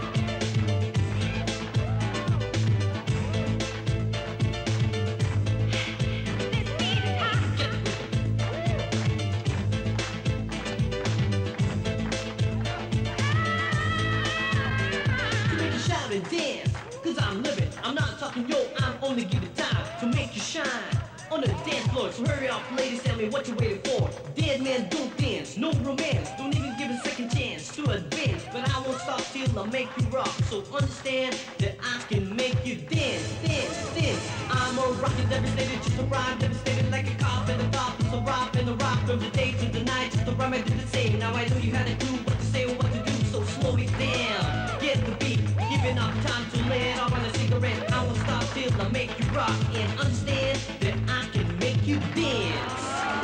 And dance, cause I'm living, I'm not talking yo, I'm only giving time to make you shine on the dance floor. So hurry up, ladies, tell me what you're waiting for. Dead men don't dance, no romance, don't even give a second chance to advance. But I won't stop till I make you rock. So understand that I can make you dance, dance, dance. I'm a rocket devastated, just a rhyme devastated like a cop and a top. It's a rock and a rock from the day to the night. Just a rhyme I did the same. Now I know you how to do what to say or what to do. So slow it down, get the beat. Giving up time to let off on a cigarette. I won't stop till I make you rock. And understand that I can make you dance.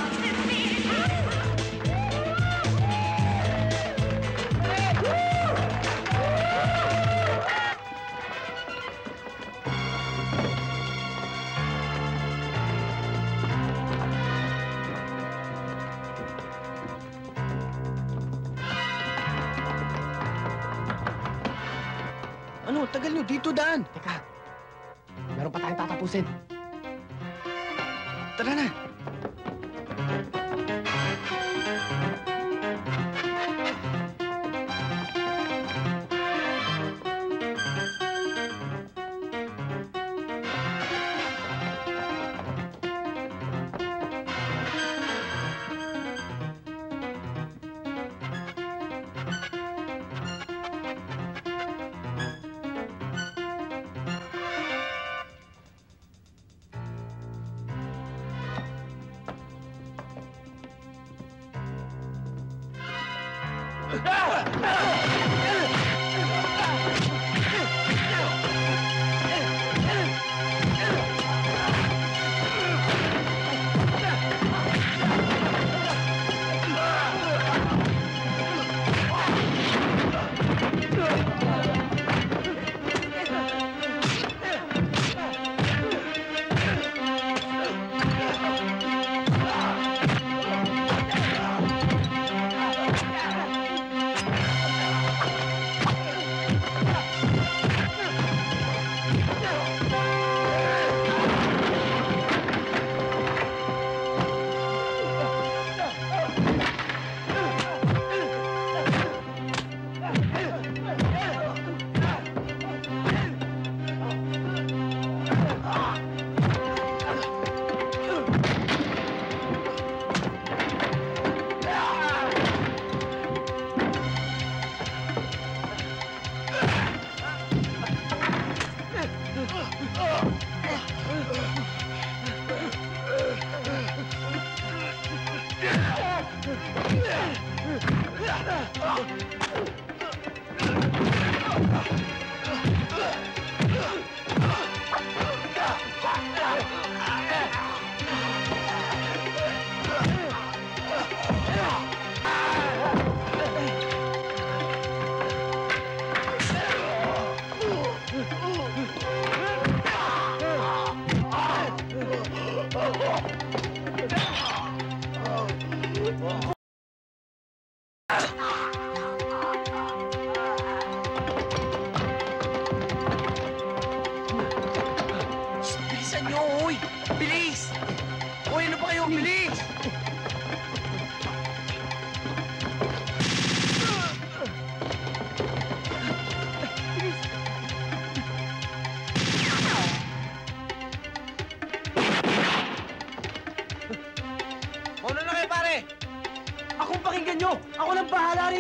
Ano, tagal nyo, dito daan. Teka, meron pa tayong tatapusin. Tara na.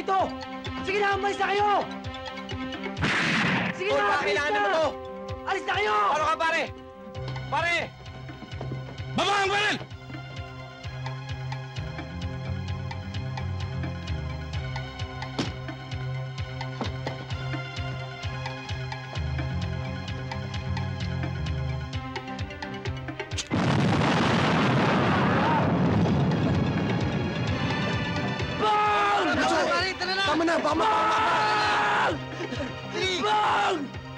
rito! Sige na, umalis na kayo! Sige Tol, na, baka alis kailangan na! mo to! Alis na kayo! Ano ka, pare? Pare! Baba ang baril! Tama na, baka Bang! Bang!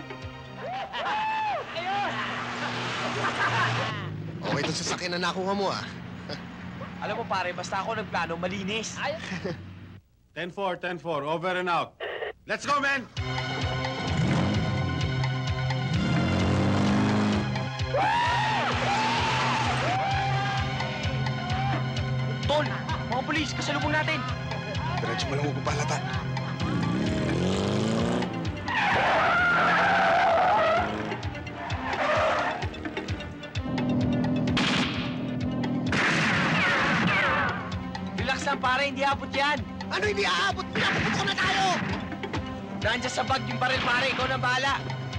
Okay, itong sasakyan na nakuha mo, ah. Alam mo, pare, basta ako nagplano, malinis. ten four, ten four, over and out. Let's go, men! Tol, mga polis, kasalubong natin. Diretso mo lang magpapalata. Relax lang, pare, hindi abot yan. Ano hindi aabot? Pinapupunta ko na tayo! Nandiyan sa bag yung baril, pare. Ikaw na bahala.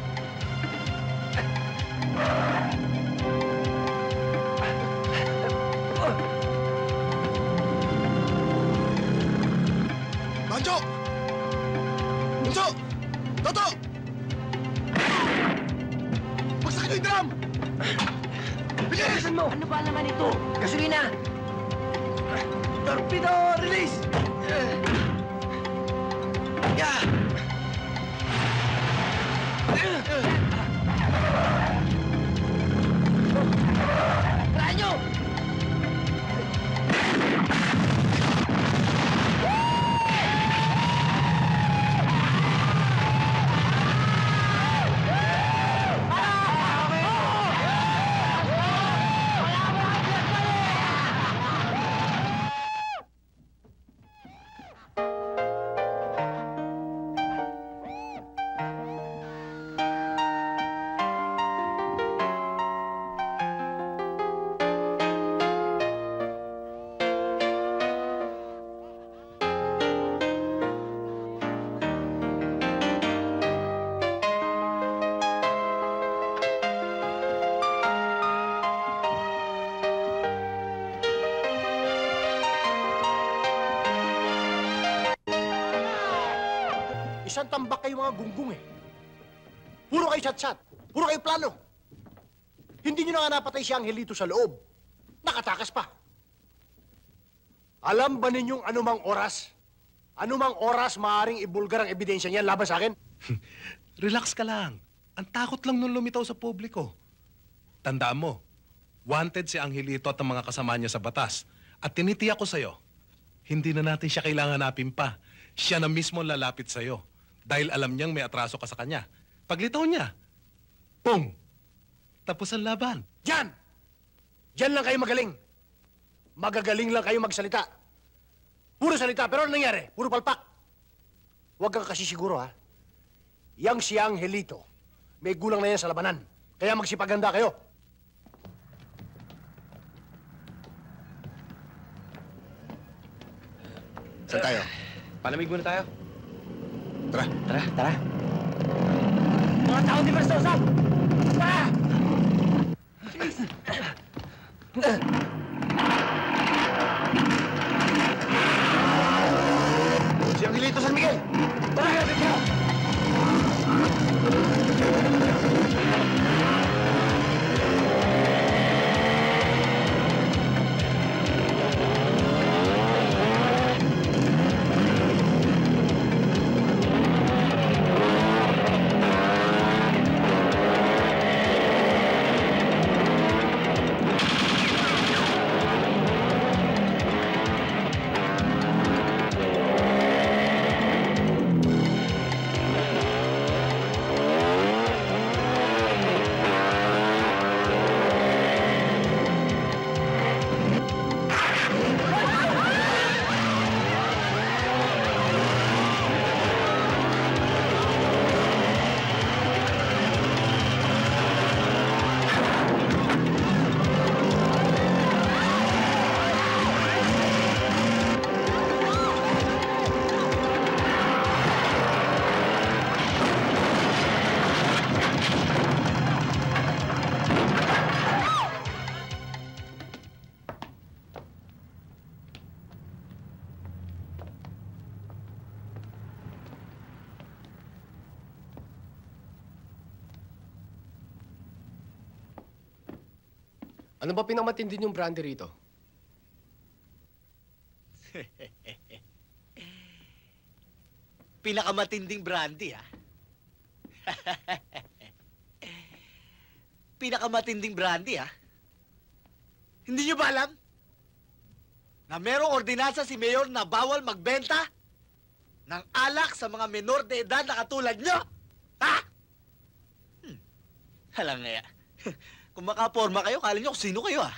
Banjo! Bunso! Toto! Bagsakin mo yung drum! Bilis! mo! Ano ba naman ito? Gasolina! Torpedo! Release! Yeah! Ranyo! Isang tambak kayo mga gunggong eh. Puro kayo chat-chat. Puro kayo plano. Hindi nyo na nga napatay si Angelito sa loob. Nakatakas pa. Alam ba ninyong anumang oras? Anumang oras maaaring ibulgar ang ebidensya niyan laban sa akin? Relax ka lang. Ang takot lang nung lumitaw sa publiko. Tandaan mo, wanted si Angelito at ang mga kasama niya sa batas. At tinitiyak ko sa'yo, hindi na natin siya kailangan hanapin pa. Siya na mismo ang lalapit sa'yo. Dahil alam niyang may atraso ka sa kanya. Paglitaw niya, pong! Tapos ang laban. Diyan! Diyan lang kayo magaling. Magagaling lang kayo magsalita. Puro salita, pero ano nangyari? Puro palpak. Huwag kang kasi siguro, ha? Yang si Angelito, may gulang na yan sa labanan. Kaya magsipaganda kayo. Saan tayo? Palamig muna tayo. Tara. Tara, tara. Mga tao di Versosa! Tara! Si Angelito San Miguel! Tara! Tara! Ano ba pinakamatindi yung brandy rito? Pinakamatinding brandy, ha? Pinakamatinding brandy, ha? Hindi nyo ba alam na merong ordinansa si Mayor na bawal magbenta ng alak sa mga menor de edad na katulad nyo? Ha? Hmm. Halang nga. Kung makaporma kayo, kala nyo kung sino kayo, ha?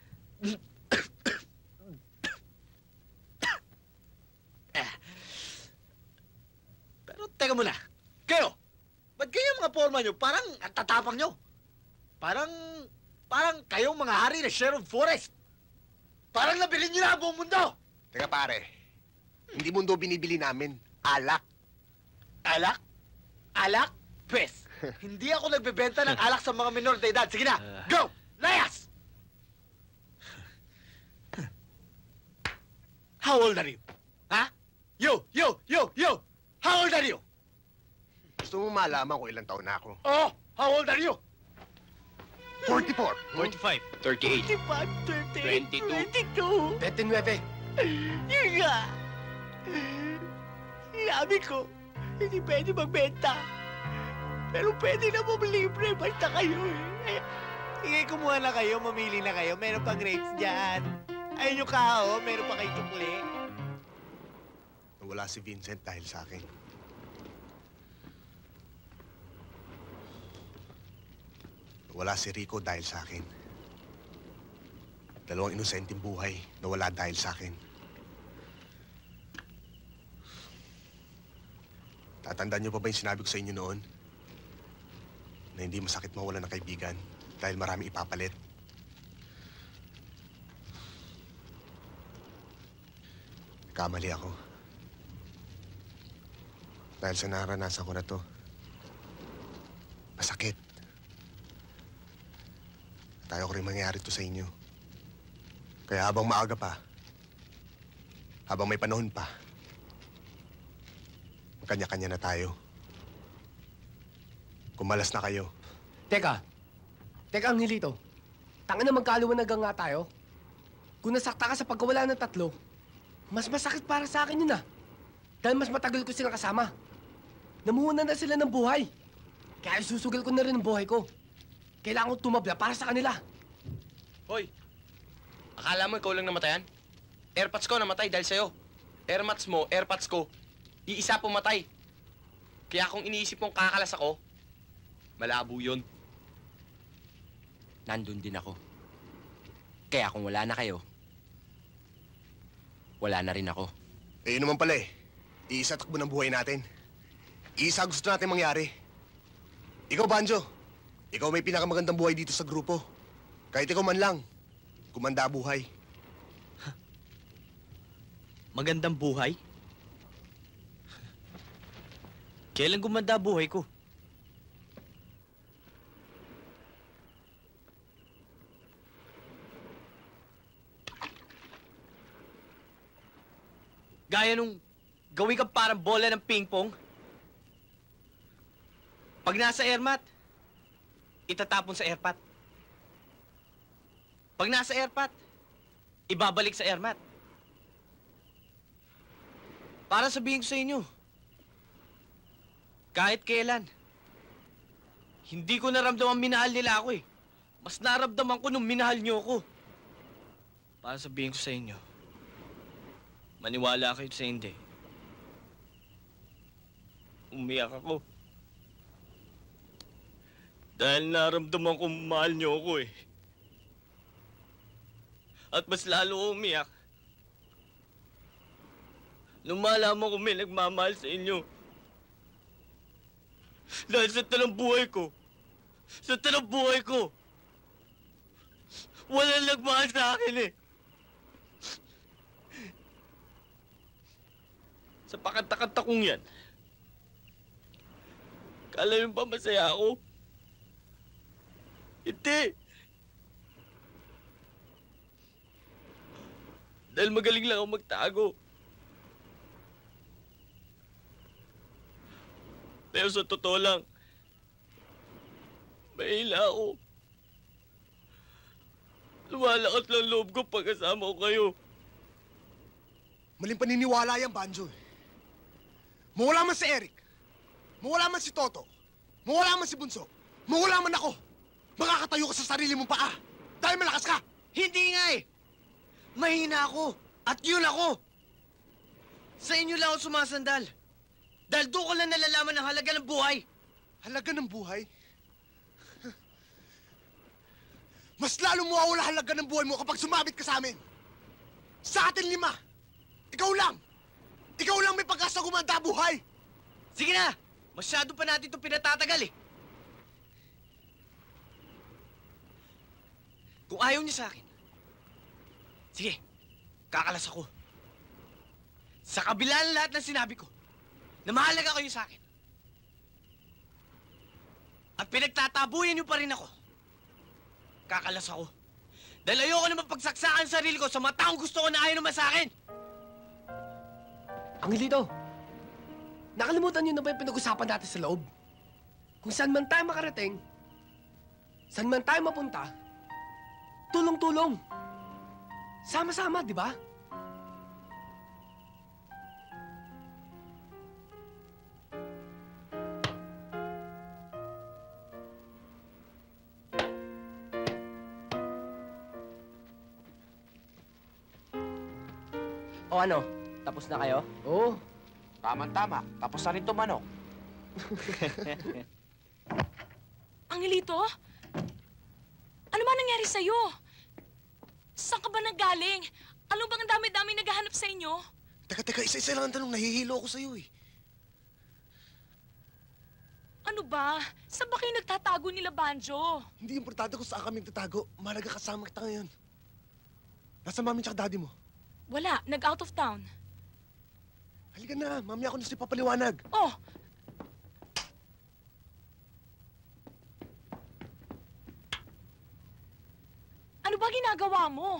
Pero teka muna. Kayo, ba't kayo mga porma nyo? Parang ang tatapang nyo. Parang, parang kayong mga hari na Sheriff Forest. Parang nabili nyo na ang buong mundo. Teka pare, hindi mundo binibili namin. Alak. Alak? Alak? Pwes, hindi ako nagbebenta ng alak sa mga menor de edad. Sige na, go! Layas! How old are you? Ha? You, you, you, you! How old are you? Gusto mo malaman kung ilang taon na ako? Oh, how old are you? forty-four. forty-five. thirty-eight. twenty-five, thirty-eight, twenty-two. twenty-two. twenty-nine. Yun nga. Sabi ko, hindi pwede magbenta. Pero pwede na libre, basta kayo eh. Sige, kumuha na kayo, mamili na kayo. Meron pa grapes dyan. Ayun yung kao, meron pa kayo tukli. Wala si Vincent dahil sa akin. Wala si Rico dahil sa akin. Dalawang inosenteng buhay na wala dahil sa akin. Tatandaan niyo pa ba yung sinabi ko sa inyo noon? Na hindi masakit mawala ng kaibigan dahil marami ipapalit. Kamali ako. Dahil sa naranasan ko na to, masakit. Tayo ko rin mangyari to sa inyo. Kaya habang maaga pa, habang may panahon pa, kanya-kanya na tayo. Kumalas na kayo. Teka. Teka, Angelito. Tanga na magkaluwanag nga tayo. Kung nasakta ka sa pagkawala ng tatlo, mas masakit para sa akin yun ah. Dahil mas matagal ko silang kasama. Namuhunan na sila ng buhay. Kaya susugal ko na rin ang buhay ko. Kailangan ko tumabla para sa kanila. Hoy! Akala mo ikaw lang namatayan? Airpods ko namatay dahil sa'yo. Airmats mo, airpods ko. Iisa pumatay. Kaya kung iniisip mong kakalas ako, malabo yun. Nandun din ako. Kaya kung wala na kayo, wala na rin ako. Eh, yun naman pala eh. Iisa takbo ng buhay natin. Iisa gusto natin mangyari. Ikaw, Banjo. Ikaw may pinakamagandang buhay dito sa grupo. Kahit ikaw man lang, kumanda buhay. Magandang buhay? Kailan gumanda buhay ko? Gaya nung gawin kang parang bola ng ping-pong. Pag nasa airmat, itatapon sa airpat. Pag nasa airpat, ibabalik sa airmat. Para sabihin ko sa inyo, kahit kailan, hindi ko naramdaman minahal nila ako eh. Mas naramdaman ko nung minahal niyo ako. Para sabihin ko sa inyo, maniwala kayo sa hindi. Umiyak ako. Dahil naramdaman ko mahal niyo ako eh. At mas lalo umiyak nung malaman ko may nagmamahal sa inyo. Dahil sa talang buhay ko, sa talang buhay ko, walang nagmahal sa akin eh. Sa pakanta-kanta kong yan, kala mo ba masaya ako? Hindi. Dahil magaling lang ako magtago. Pero sa totoo lang, mahila ako. Lumalakas lang loob ko pag kasama ko kayo. Maling paniniwala yan, Banjo. eh. Mawala man si Eric, mawala man si Toto, mawala man si Bunso, mawala man ako, makakatayo ka sa sarili mong paa dahil malakas ka. Hindi nga eh. Mahina ako. At yun ako. Sa inyo lang ako sumasandal. Dahil doon ko lang nalalaman ang halaga ng buhay. Halaga ng buhay? Mas lalo mo mawawala halaga ng buhay mo kapag sumabit ka sa amin. Sa atin lima, ikaw lang. Ikaw lang may pag-asa gumanda buhay. Sige na. Masyado pa natin ito pinatatagal eh. Kung ayaw niyo sa akin, sige, kakalas ako. Sa kabila ng lahat ng sinabi ko, na mahalaga kayo sa akin. At pinagtatabuyan niyo pa rin ako. Kakalas ako. Dahil ayoko naman pagsaksakan ang sarili ko sa mga taong gusto ko na ayaw naman sa akin. Angelito, nakalimutan niyo na ba yung pinag-usapan natin sa loob? Kung saan man tayo makarating, saan man tayo mapunta, tulong-tulong. Sama-sama, di ba? O ano, tapos na kayo? Oo. Tama-tama, tapos na rin tumanok. Angelito? Ano ba nangyari sa'yo? Saan ka ba nanggaling? Ano bang ang dami-dami naghahanap sa inyo? Teka, teka, isa-isa lang ang tanong. Nahihilo ako sa'yo eh. Ano ba? Saan ba kayo nagtatago nila, Banjo? Hindi importante kung saan kami nagtatago. Mahalaga kasama kita ngayon. Nasaan mami tsaka daddy mo? Wala, nag-out of town. Halika na, mami ako na si papaliwanag. Oh! Ano ba ginagawa mo?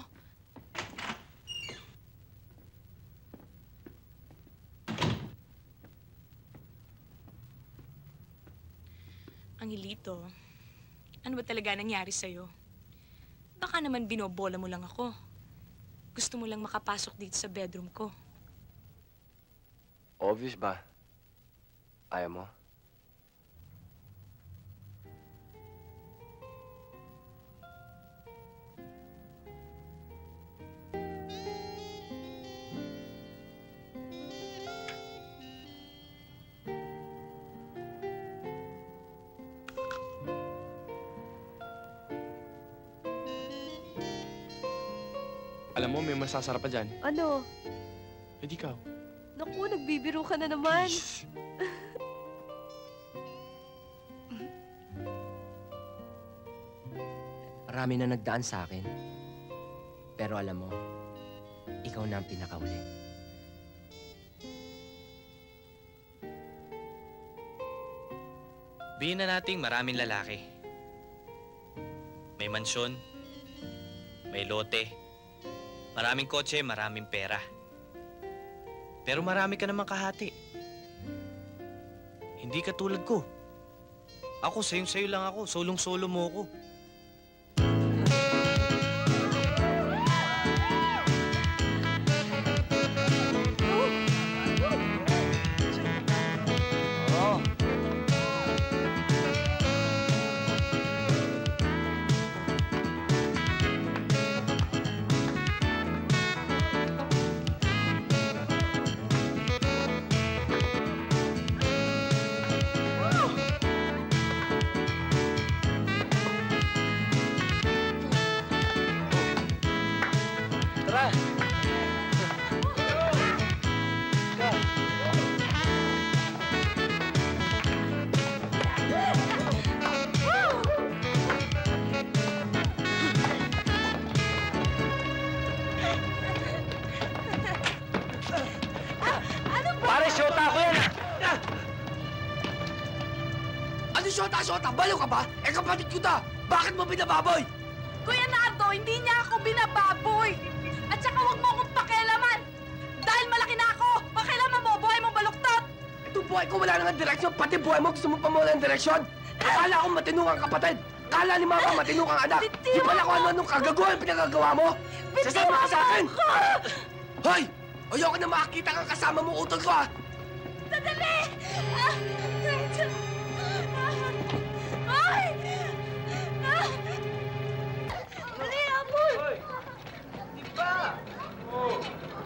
Angelito, ano ba talaga nangyari sa'yo? Baka naman binobola mo lang ako. Gusto mo lang makapasok dito sa bedroom ko. Obvious ba? Ayaw mo? Alam mo, may masasarap pa dyan. Ano? Eh, di ikaw. Naku, nagbibiro ka na naman. Marami na nagdaan sa akin. Pero alam mo, ikaw na ang pinakauli. Bihin na nating maraming lalaki. May mansyon, may lote, maraming kotse, maraming pera. Pero marami ka namang kahati. Hindi ka tulad ko. Ako, sayong-sayo lang ako. Solong-solo mo ako. Shota, baliw ka ba? Eh, kapatid ko ta! Bakit mo binababoy? Kuya Nardo, hindi niya ako binababoy! At saka huwag mo akong pakialaman! Dahil malaki na ako! Pakialaman mo, buhay mo baluktot! Ito buhay ko wala nang direksyon, pati buhay mo gusto mo pa mawala ng direksyon? Akala akong matinong ang kapatid! Akala ni Mama matino kang anak. Di pala kung ano-anong kagaguhan pinagagawa mo. Sasama ka sa akin! Hoy! Ayoko na makakita kang kasama mo utol ko, ha? Sandali! Ah, Rachel! Ay! Ah! Dali, Apol! Hoy! Di ba? Oo.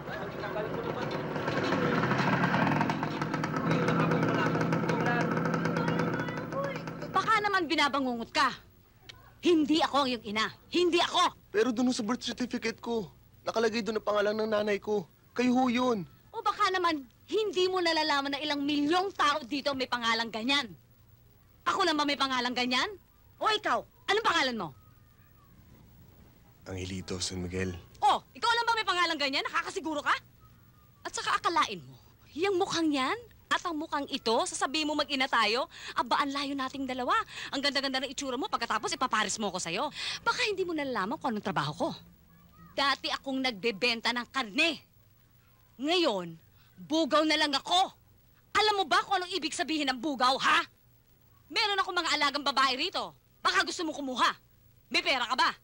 Baka naman binabangungot ka. Hindi ako ang iyong ina. Hindi ako! Pero doon sa birth certificate ko, nakalagay doon ang pangalan ng nanay ko. Kayo ho yun. O baka naman, hindi mo nalalaman na ilang milyong tao dito may pangalang ganyan. Ako naman may pangalang ganyan? O ikaw, anong pangalan mo? Angelito, San Miguel. O, ikaw lang ba may pangalang ganyan? Nakakasiguro ka? At saka akalain mo, yung mukhang yan at ang mukhang ito, sasabihin mo mag-ina tayo, aba, ang layo nating dalawa. Ang ganda-ganda ng itsura mo, pagkatapos ipaparis mo ko sa'yo. Baka hindi mo nalalaman kung anong trabaho ko. Dati akong nagbebenta ng karne. Ngayon, bugaw na lang ako. Alam mo ba kung anong ibig sabihin ng bugaw, ha? Meron akong mga alagang babae rito. Baka gusto mo kumuha. May pera ka ba?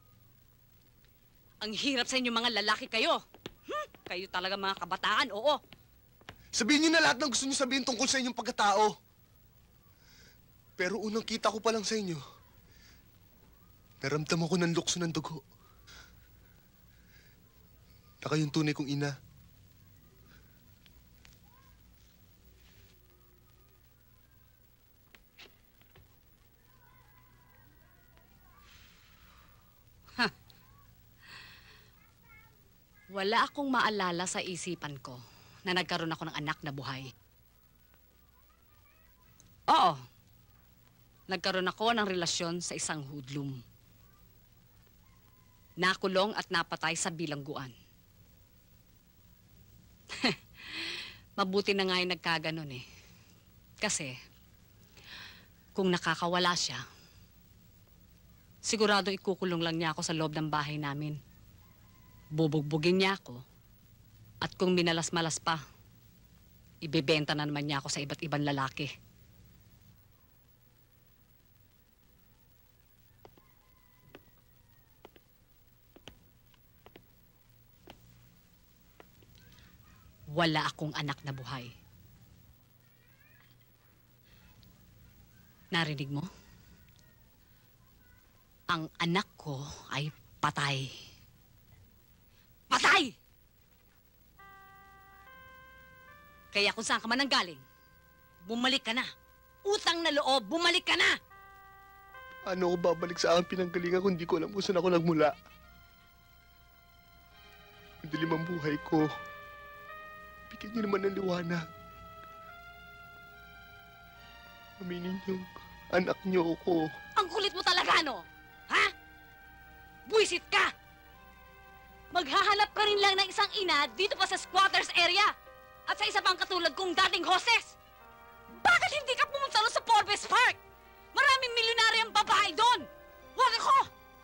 Ang hirap sa inyo mga lalaki kayo. Hmm, kayo talaga mga kabataan, oo. Sabihin niyo na lahat ng gusto niyo sabihin tungkol sa inyong pagkatao. Pero unang kita ko pa lang sa inyo, naramdaman ko ng lukso ng dugo. Na kayong tunay kong ina. Wala akong maalala sa isipan ko na nagkaroon ako ng anak na buhay. Oo. Nagkaroon ako ng relasyon sa isang hoodlum. Nakulong at napatay sa bilangguan. Mabuti na nga yung nagkaganon eh. Kasi, kung nakakawala siya, sigurado ikukulong lang niya ako sa loob ng bahay namin. Bubugbugin niya ako. At kung minalas-malas pa, ibebenta na naman niya ako sa iba't ibang lalaki. Wala akong anak na buhay. Narinig mo? Ang anak ko ay patay. Patay! Kaya kung saan ka man nanggaling, bumalik ka na. Utang na loob, bumalik ka na! Ano ako babalik sa aking pinanggalingan kung di ko alam kung saan ako nagmula? Ang dilim ang buhay ko. Bigyan niyo naman ng liwanag. Aminin niyo, anak niyo ako. Ang kulit mo talaga, no? Ha? Buisit ka! Maghahanap ka rin lang ng isang ina dito pa sa squatters area at sa isa pang katulad kong dating hostess. Bakit hindi ka pumunta doon sa Forbes Park? Maraming milyonaryang babae doon. Huwag ako!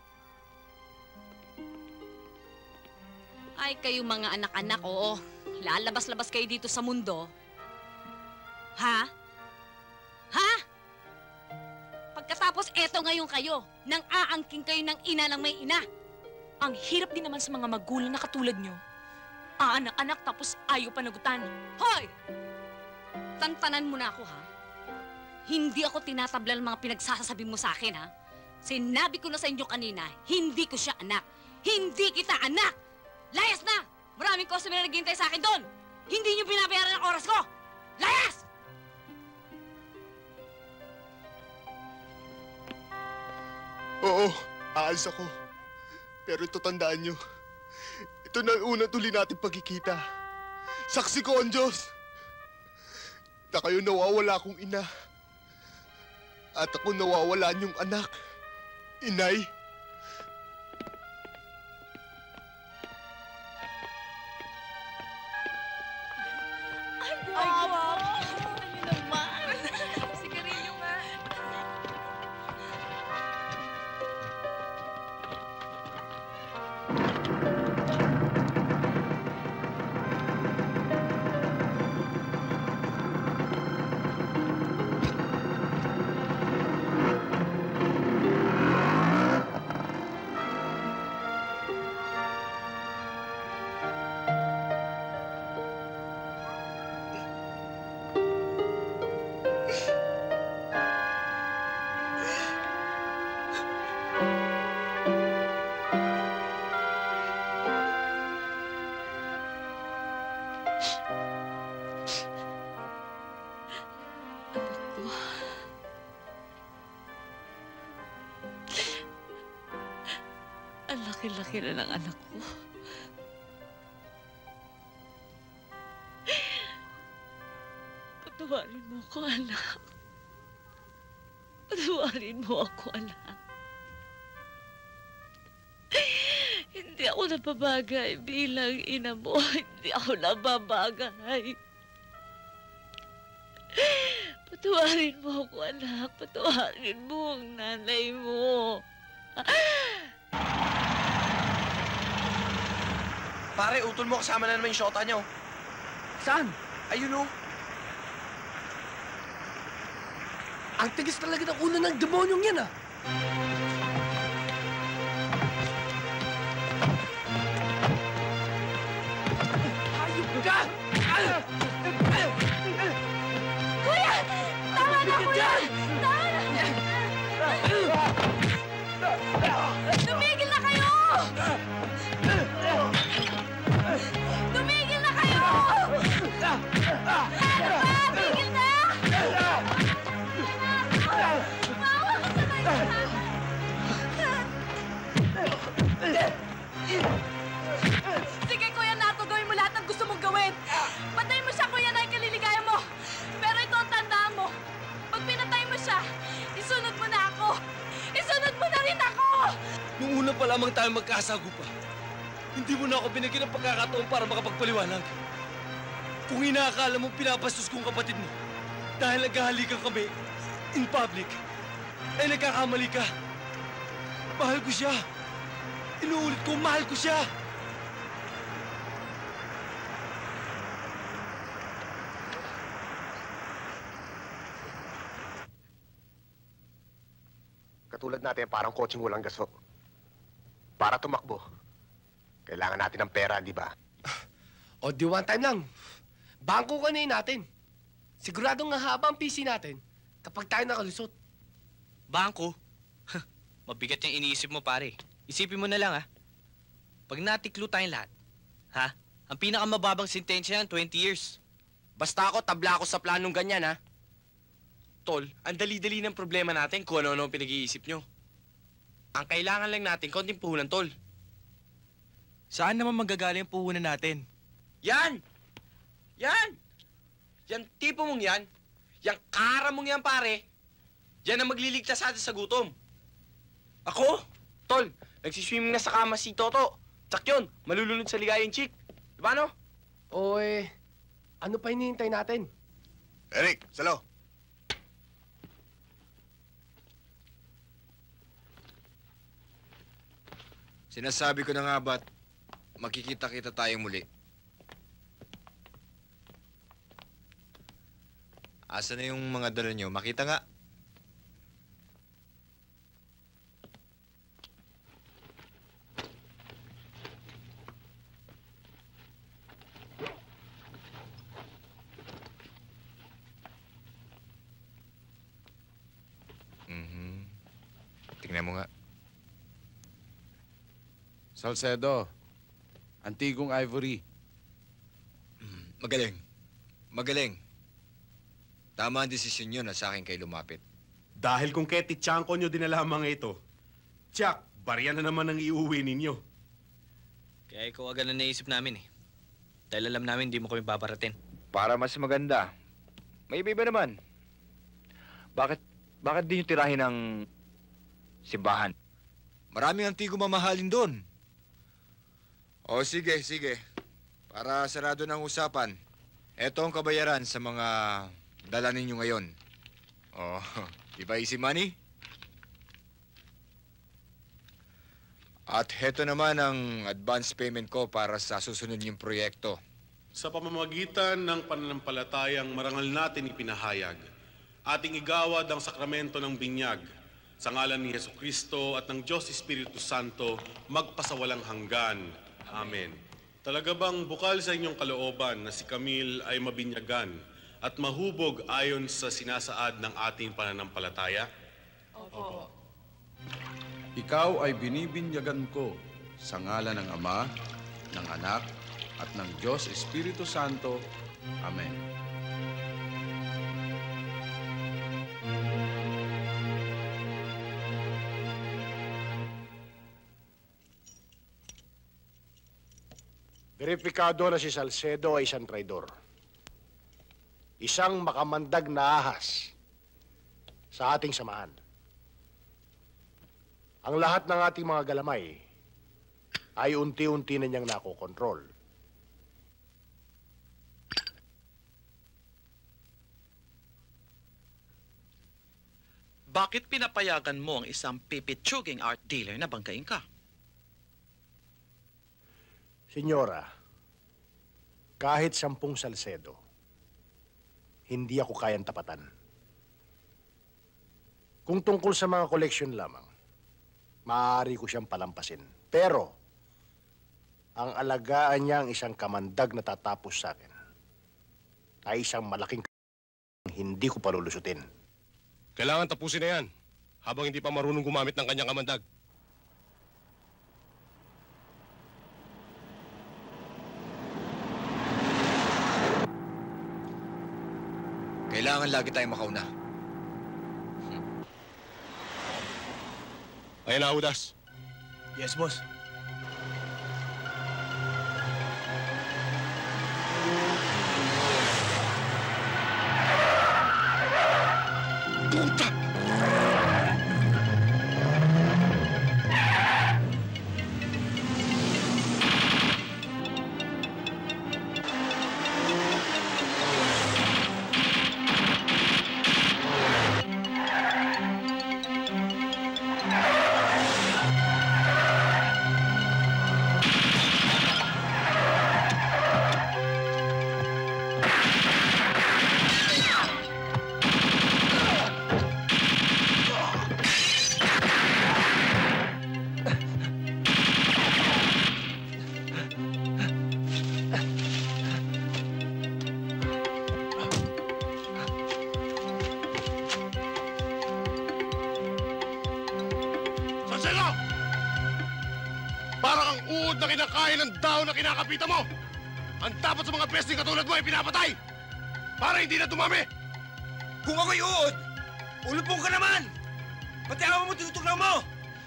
Ay, kayo mga anak-anak, oo. Lalabas-labas kayo dito sa mundo. Ha? Ha? Pagkatapos eto ngayon kayo, nang aangking kayo ng ina ng may ina. Ang hirap din naman sa mga magulang na katulad nyo. Aanak-anak tapos ayaw panagutan. Hoy! Tantanan mo na ako, ha? Hindi ako tinatabla ng mga pinagsasasabi mo sa akin, ha? Sinabi ko na sa inyo kanina, hindi ko siya anak. Hindi kita anak! Layas na! Maraming customer na naghihintay sa akin doon! Hindi niyo binabayaran ang oras ko! Layas! Oo, aalis ako. Pero ito tandaan nyo, ito na ang unang tuli natin pagkikita. Saksi ko ang Diyos na kayo nawawala akong ina. At ako nawawala niyong anak. Inay. Ay, guwapo! Ano naman? Sigarilyo nga. laki-laki na ng anak ko. Patawarin mo ako, anak. Patawarin mo ako, anak. Hindi ako napabagay bilang ina mo. Hindi ako napabagay. Patawarin mo ako, anak. Patawarin mo ang nanay mo. Pare, utol mo kasama na naman yung shota niya, oh. Saan? Ayun, oh. Ang tigas talaga ng ulo ng demonyong yan, ah. Hayop ka! Kuya! Tama na, kuya! Tama na! Tumigil na kayo! Tumigil na kayo! Ano ba? Tigil na! Maawa ka sa kayo! Sige, Kuya Nato, gawin mo lahat ng gusto mong gawin. Patayin mo siya, Kuya Nay, kaliligaya mo. Pero ito ang tandaan mo. Pag pinatay mo siya, isunod mo na ako. Isunod mo na rin ako! Nung una pa lamang tayo magkasagupa, hindi mo na ako binigyan ng pagkakataon para makapagpaliwanag. Kung inaakala mo pinapastos kong kapatid mo dahil naghahalikan kami in public, eh nagkakamali ka. Mahal ko siya. Inuulit ko, mahal ko siya. Katulad natin, parang kotseng walang gaso. Para tumakbo, kailangan natin ng pera, di ba? O di one time lang. Bangko kanin natin. Siguradong nga haba ang P C natin kapag tayo nakalusot. Bangko? Mabigat yung iniisip mo, pare. Isipin mo na lang, ha? Pag natiklo tayong lahat, ha? Ang pinakamababang sentensya yan, twenty years. Basta ako, tabla ako sa planong ganyan, ha? Tol, ang dali-dali ng problema natin kung ano-ano ang pinag-iisip nyo. Ang kailangan lang natin, konting puhunan, Tol. Saan naman magagaling ang puhunan natin? Yan! Yan! Yan tipo mong yan, yang kara mong yan, pare, yan ang magliligtas sa atin sa gutom. Ako? Tol, nagsiswimming na sa kama si Toto. Tsak yun, malulunod sa ligayang chick. Diba, no? O eh, ano pa hinihintay natin? Eric, salo. Sinasabi ko na nga ba't makikita-kita tayong muli. Asa na yung mga dala nyo? Makita nga. Mhm. Tingnan mo nga. Salcedo, antigong ivory. Magaling. Magaling. Tama ang desisyon nyo na sa akin kayo lumapit. Dahil kung kay Titsanko nyo dinala ang mga ito, tiyak, barya na naman ang iuwi ninyo. Kaya ikaw agad na naisip namin, eh. Dahil alam namin hindi mo kami babaratin. Para mas maganda, may iba naman. Bakit, bakit di nyo tirahin ang simbahan? Maraming antigo mamahalin doon. O sige, sige. Para sarado ng usapan, eto ang kabayaran sa mga dala ninyo ngayon. O, di ba easy money? At heto naman ang advance payment ko para sa susunod niyong proyekto. Sa pamamagitan ng pananampalatayang marangal natin ipinahayag, ating igawad ang sakramento ng binyag sa ngalan ni Jesucristo at ng Diyos Espiritu Santo magpasawalang hanggan. Amen. Talaga bang bukal sa inyong kalooban na si Camille ay mabinyagan at mahubog ayon sa sinasaad ng ating pananampalataya? Opo. Ikaw ay binibinyagan ko sa ngalan ng Ama, ng Anak, at ng Diyos Espiritu Santo. Amen. Veripikado na si Salcedo ay isang traidor. Isang makamandag na ahas sa ating samahan. Ang lahat ng ating mga galamay ay unti-unti na niyang nakokontrol. Bakit pinapayagan mo ang isang pipitsuging art dealer na banggain ka? Senyora, kahit sampung Salcedo, hindi ako kayang tapatan. Kung tungkol sa mga koleksyon lamang, maaari ko siyang palampasin. Pero, ang alagaan niya ang isang kamandag na tatapos sa akin ay isang malaking hindi ko palulusutin. Kailangan tapusin na yan habang hindi pa marunong gumamit ng kanyang kamandag. Kailangan lagi tayong makauna. Ayan na, Udas. Yes, boss. Puta! Uod na kinakain ng daw na kinakapita mo! Ang dapat sa mga besting katulad mo ay pinapatay! Para hindi na dumami! Kung ako'y uod, ulupong ka naman! Pati ako mo tinutugnaw mo!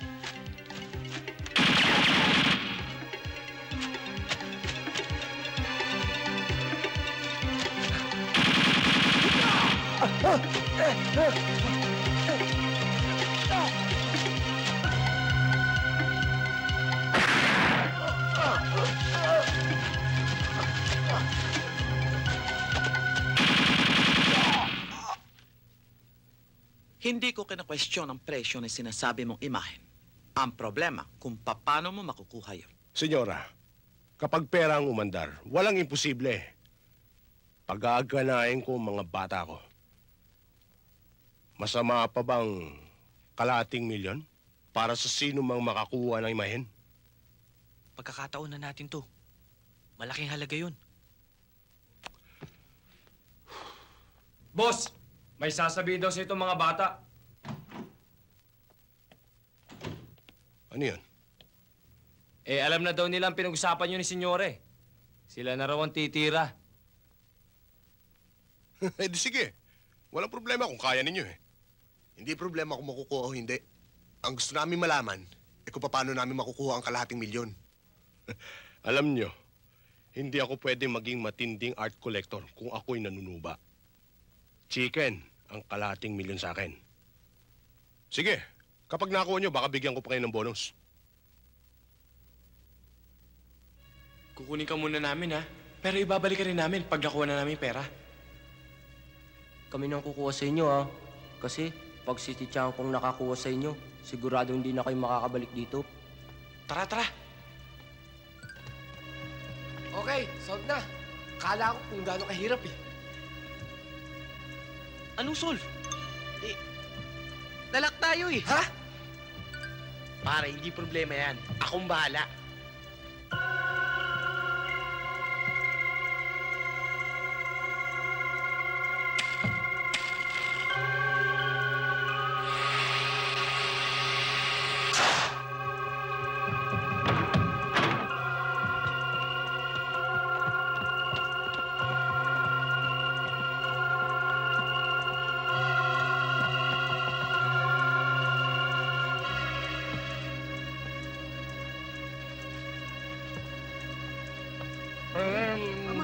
Hindi ko kina-question ang presyo na sinasabi mong imahen. Ang problema kung paano mo makukuha yun. Senyora, kapag pera ang umandar, walang imposible. Pag-aaganain ko ang mga bata ko. Masama pa bang kalating milyon para sa sino mang makakuha ng imahen? Pagkakataon na natin to. Malaking halaga yun. Boss, may sasabihin daw sa itong mga bata. Ano yun? Eh, alam na daw nilang pinag-usapan nyo ni Senyore. Sila na raw ang titira. Eh di sige. Walang problema kung kaya ninyo eh. Hindi problema kung makukuha o hindi. Ang gusto namin malaman, eh kung paano namin makukuha ang kalahating milyon. Alam nyo, hindi ako pwede maging matinding art collector kung ako'y nanunuba. Chicken ang kalahating milyon sa akin. Sige, kapag nakuha nyo, baka bigyan ko pa kayo ng bonus. Kukunin ka muna namin, ha? Pero ibabalik ka rin namin pag nakuha na namin pera. Kami nang kukuha sa inyo, ha? Kasi pag si Tichang kong nakakuha sa inyo, sigurado hindi na kayo makakabalik dito. Tara, tara! Okay, solve na. Kala ko kung gaano kahirap eh. Anong solve? Eh, lalak tayo eh. Ha? Para, hindi problema yan. Akong bahala.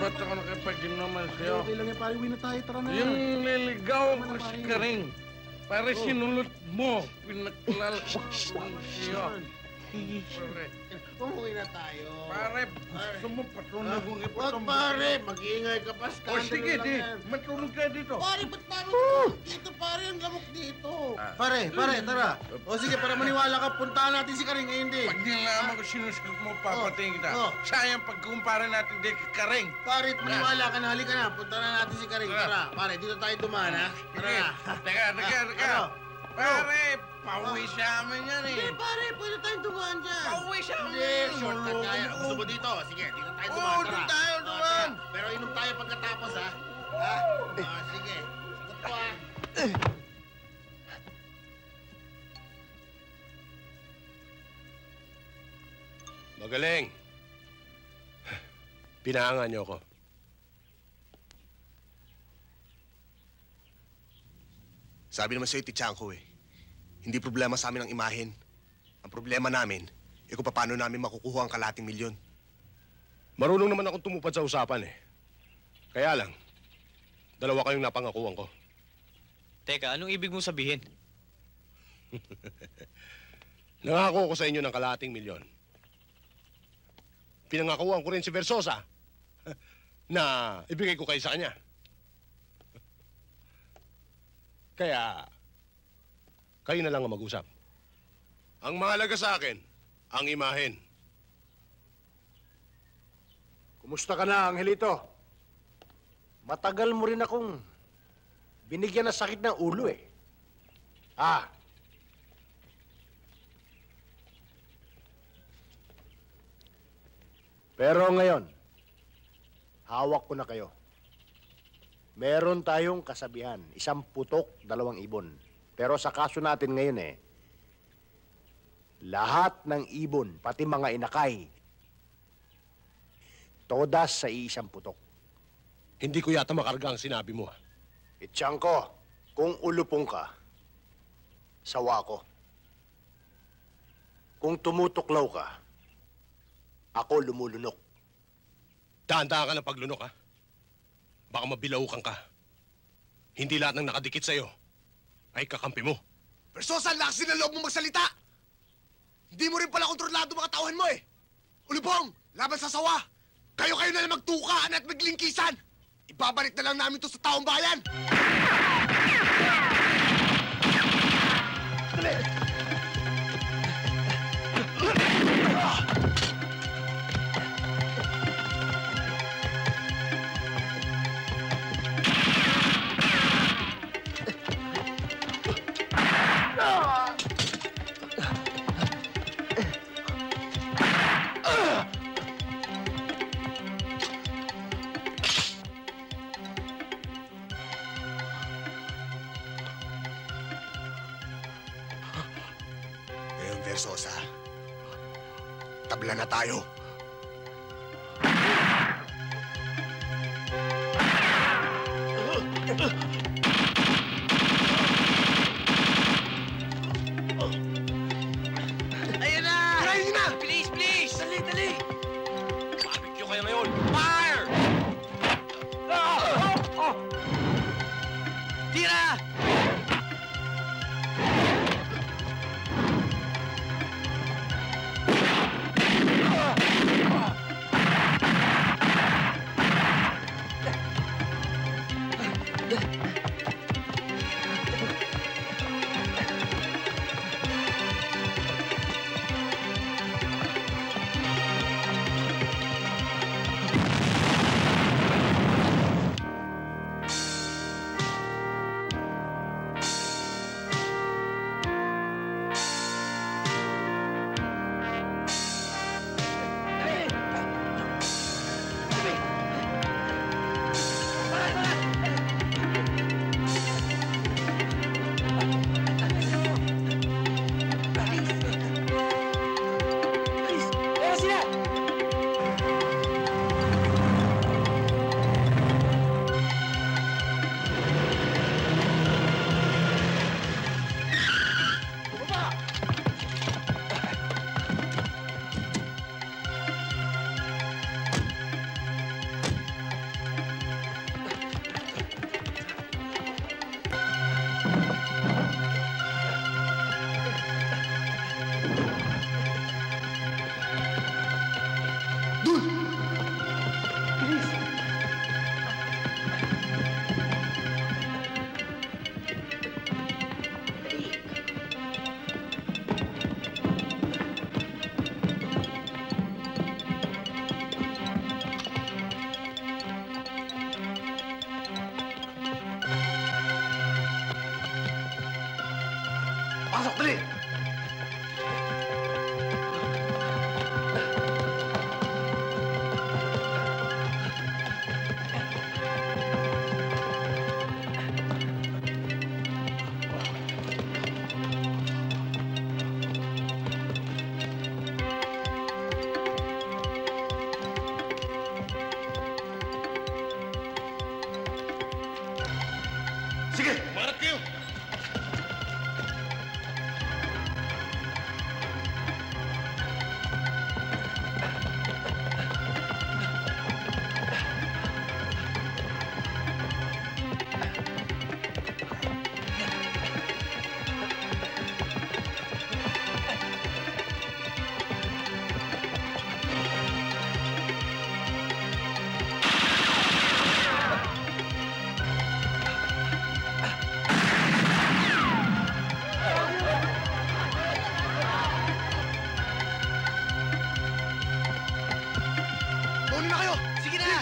ba't ako nakipag-in naman sa'yo? Okay lang yan, pare. Uwi na tayo. Tara na. Yung niligaw ko si Karing. Pare sinulot mo. Pinaklal ko siya. Pare. Umuwi na tayo. Pare, gusto mo patunog kong Wag ipatong... pare, mag-iingay ka pa. O sige, di. Matulog ka dito. Pare, ba't parang dito, pare? Ang gamok dito. Pare, pare, tara. O sige, para maniwala ka, puntahan natin si Karing. Eh, hindi. Pag nilaman ko sinusunod mo, papatingin kita. Oh. Sayang pagkumpara natin di kay Karing. Pare, maniwala ka na. Halika na. Puntahan na natin si Karing. Tara, pare, dito tayo dumaan, ha? Tara na. Teka, teka, teka. Pare, pauwi sa amin yan eh. Hindi, pare, pwede tayong dumaan dyan. Pauwi sa amin. Hindi, shortcut tayo. Gusto mo dito? Sige, dito tayo dumaan. Oo, Tara. doon tayo Ah, dumaan. tara. Pero inom tayo pagkatapos, ha? Ha? Ah, sige. Sigot po, ha? Magaling. Pinahangan niyo ako. Sabi naman sa'yo, Tichanko eh. Hindi problema sa amin ang imahen. Ang problema namin, eh kung paano namin makukuha ang kalating milyon. Marunong naman akong tumupad sa usapan eh. Kaya lang, dalawa kayong napangakuan ko. Teka, anong ibig mong sabihin? Nangako ko sa inyo ng kalating milyon. Pinangakuan ko rin si Versosa na ibigay ko kayo sa kanya. Kaya, kayo na lang ang mag-usap. Ang mahalaga sa akin, ang imahen. Kumusta ka na, Angelito? Matagal mo rin akong binigyan ng sakit ng ulo eh. Ah. Pero ngayon, hawak ko na kayo. Meron tayong kasabihan, isang putok, dalawang ibon. Pero sa kaso natin ngayon eh, lahat ng ibon, pati mga inakay, todas sa iisang putok. Hindi ko yata makarga ang sinabi mo. Itiyangko, kung ulupong ka, sawa ko. Kung tumutuklaw ka, ako lumulunok. Dahan-dahan ka ng paglunok, ha? Baka mabilaukan ka. Hindi lahat ng nakadikit sa'yo ay kakampi mo. Versosa, ang lakas din ang loob mo magsalita! Hindi mo rin pala kontrolado mga tauhan mo eh! Ulubong, laban sa sawa! Kayo-kayo na lang magtukaan at maglingkisan! Ibabalik na lang namin to sa taong bayan! Ngayon, Versosa, tabla na tayo. Ayun na! Ayun na! Please, please! Dali, dali! Barbecue kayo ngayon! Fire! Tira! Pasok, dali! Sige, umarap kayo! Mauna na kayo! Sige na!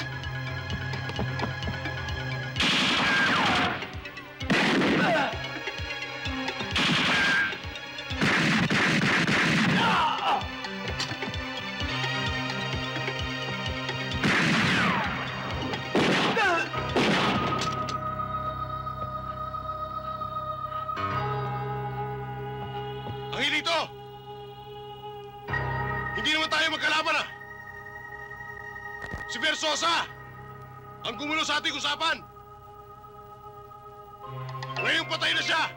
Angelito! Hindi naman tayo magkalaban ah! Si Versosa! Ang gumulo sa ating usapan! Ngayon patay na siya!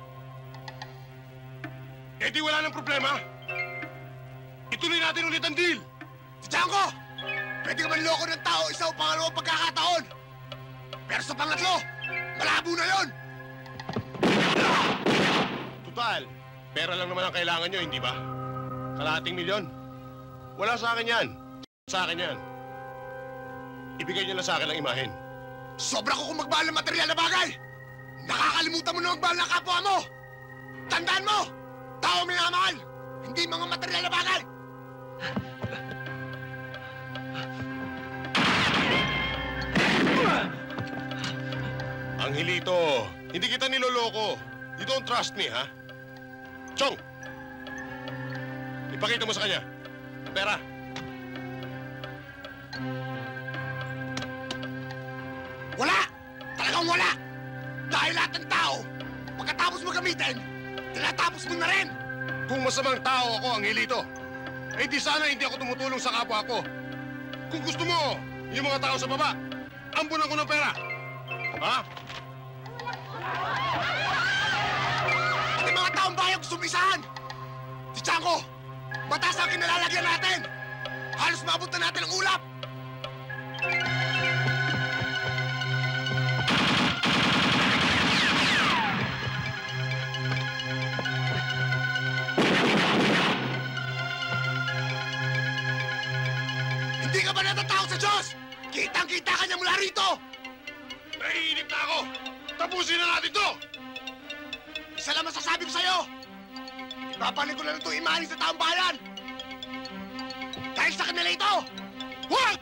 Eh di wala nang problema. Ituloy natin ulit ang deal! Si Django! Pwede ka manloko ng tao isa o pangalawang pagkakataon! Pero sa pangatlo, malabo na yon! Total, pera lang naman ang kailangan nyo, hindi ba? Kalahating milyon? Wala sa akin yan. Sa akin yan. Ibigay niyo lang sa akin ang imahen. Sobra ko kung magmahal ng material na bagay! Nakakalimutan mo na magmahal ng kapwa mo! Tandaan mo! Tao minamahal! Hindi mga material na bagay! Angelito, hindi kita niloloko. You don't trust me, ha? Chong! Ipakita mo sa kanya. Pera. Wala! Talagang wala! Dahil lahat ng tao, pagkatapos mo gamitin, tinatapos mo na rin! Kung masamang tao ako, Angelito, eh di sana hindi ako tumutulong sa kapwa ko. Kung gusto mo, yung mga tao sa baba, ambunan ko ng pera. Ha? Pati mga taong bayan gusto umisahan! Si Django, batas ang kinalalagyan natin! Halos maabot na natin ang ulap! Hindi ka ba natatakot sa Diyos? Kitang-kita ka niya mula rito! Naiinip na ako! Tapusin na natin to! Isa lang masasabi ko sa'yo! Ipapanig ko na lang itong imanin sa taong bayan! Dahil sa kanila ito! Huwag!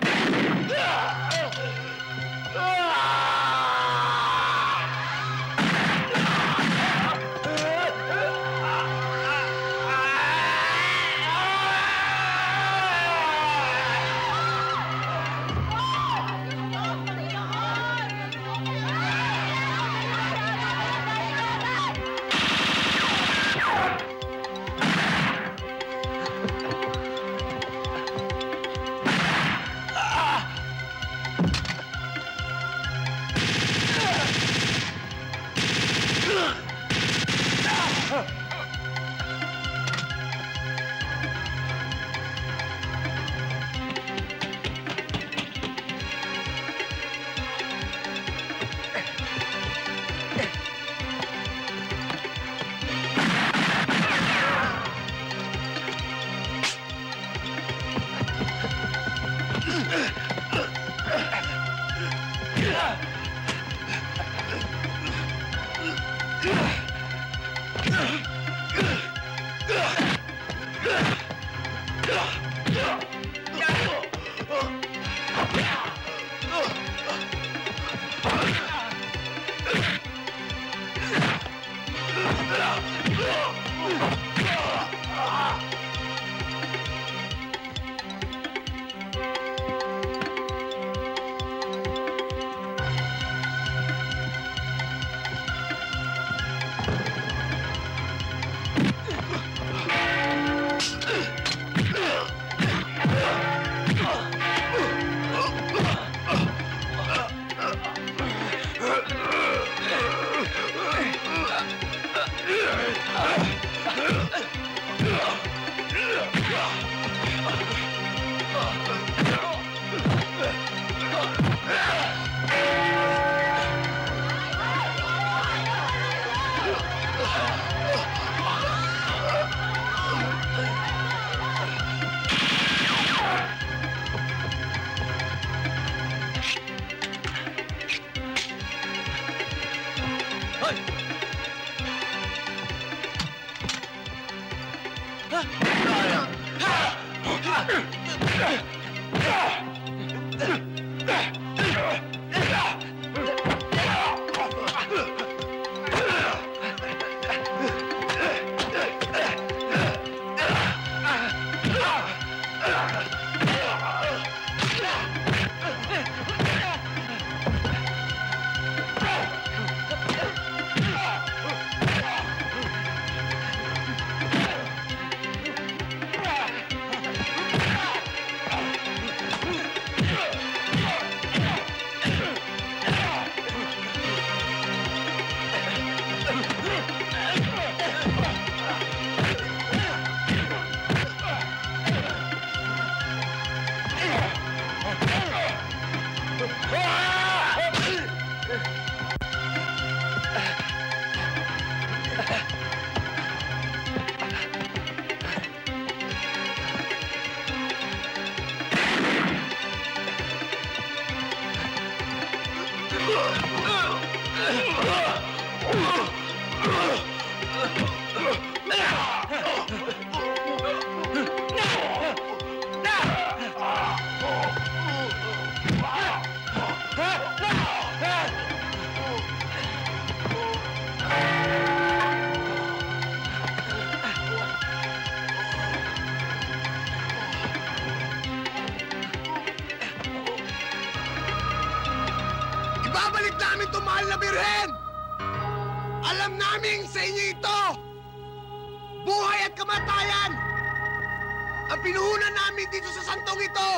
Ibabalik namin itong mahal na birhen! Alam namin sa inyo ito! Buhay at kamatayan! Ang pinuhunan namin dito sa santong ito!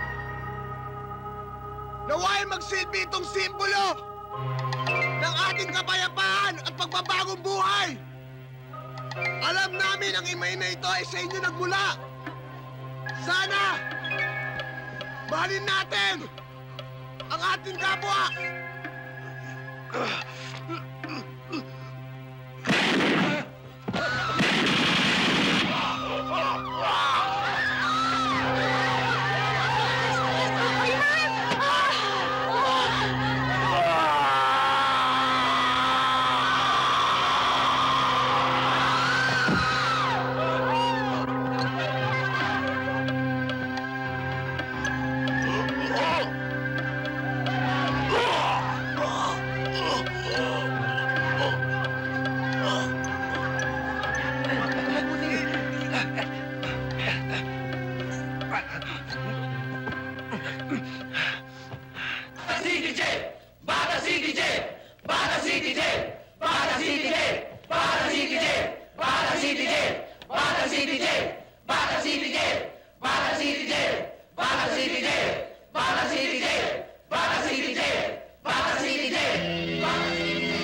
Naway magsilbi itong simbolo ng ating kapayapaan at pagbabagong buhay! Alam namin ang imay na ito ay sa inyo nagmula! Sana mahalin natin ang ating kapwa! Bata City Jail! Bata City Jail! Bata City Jail! Bata City Jail!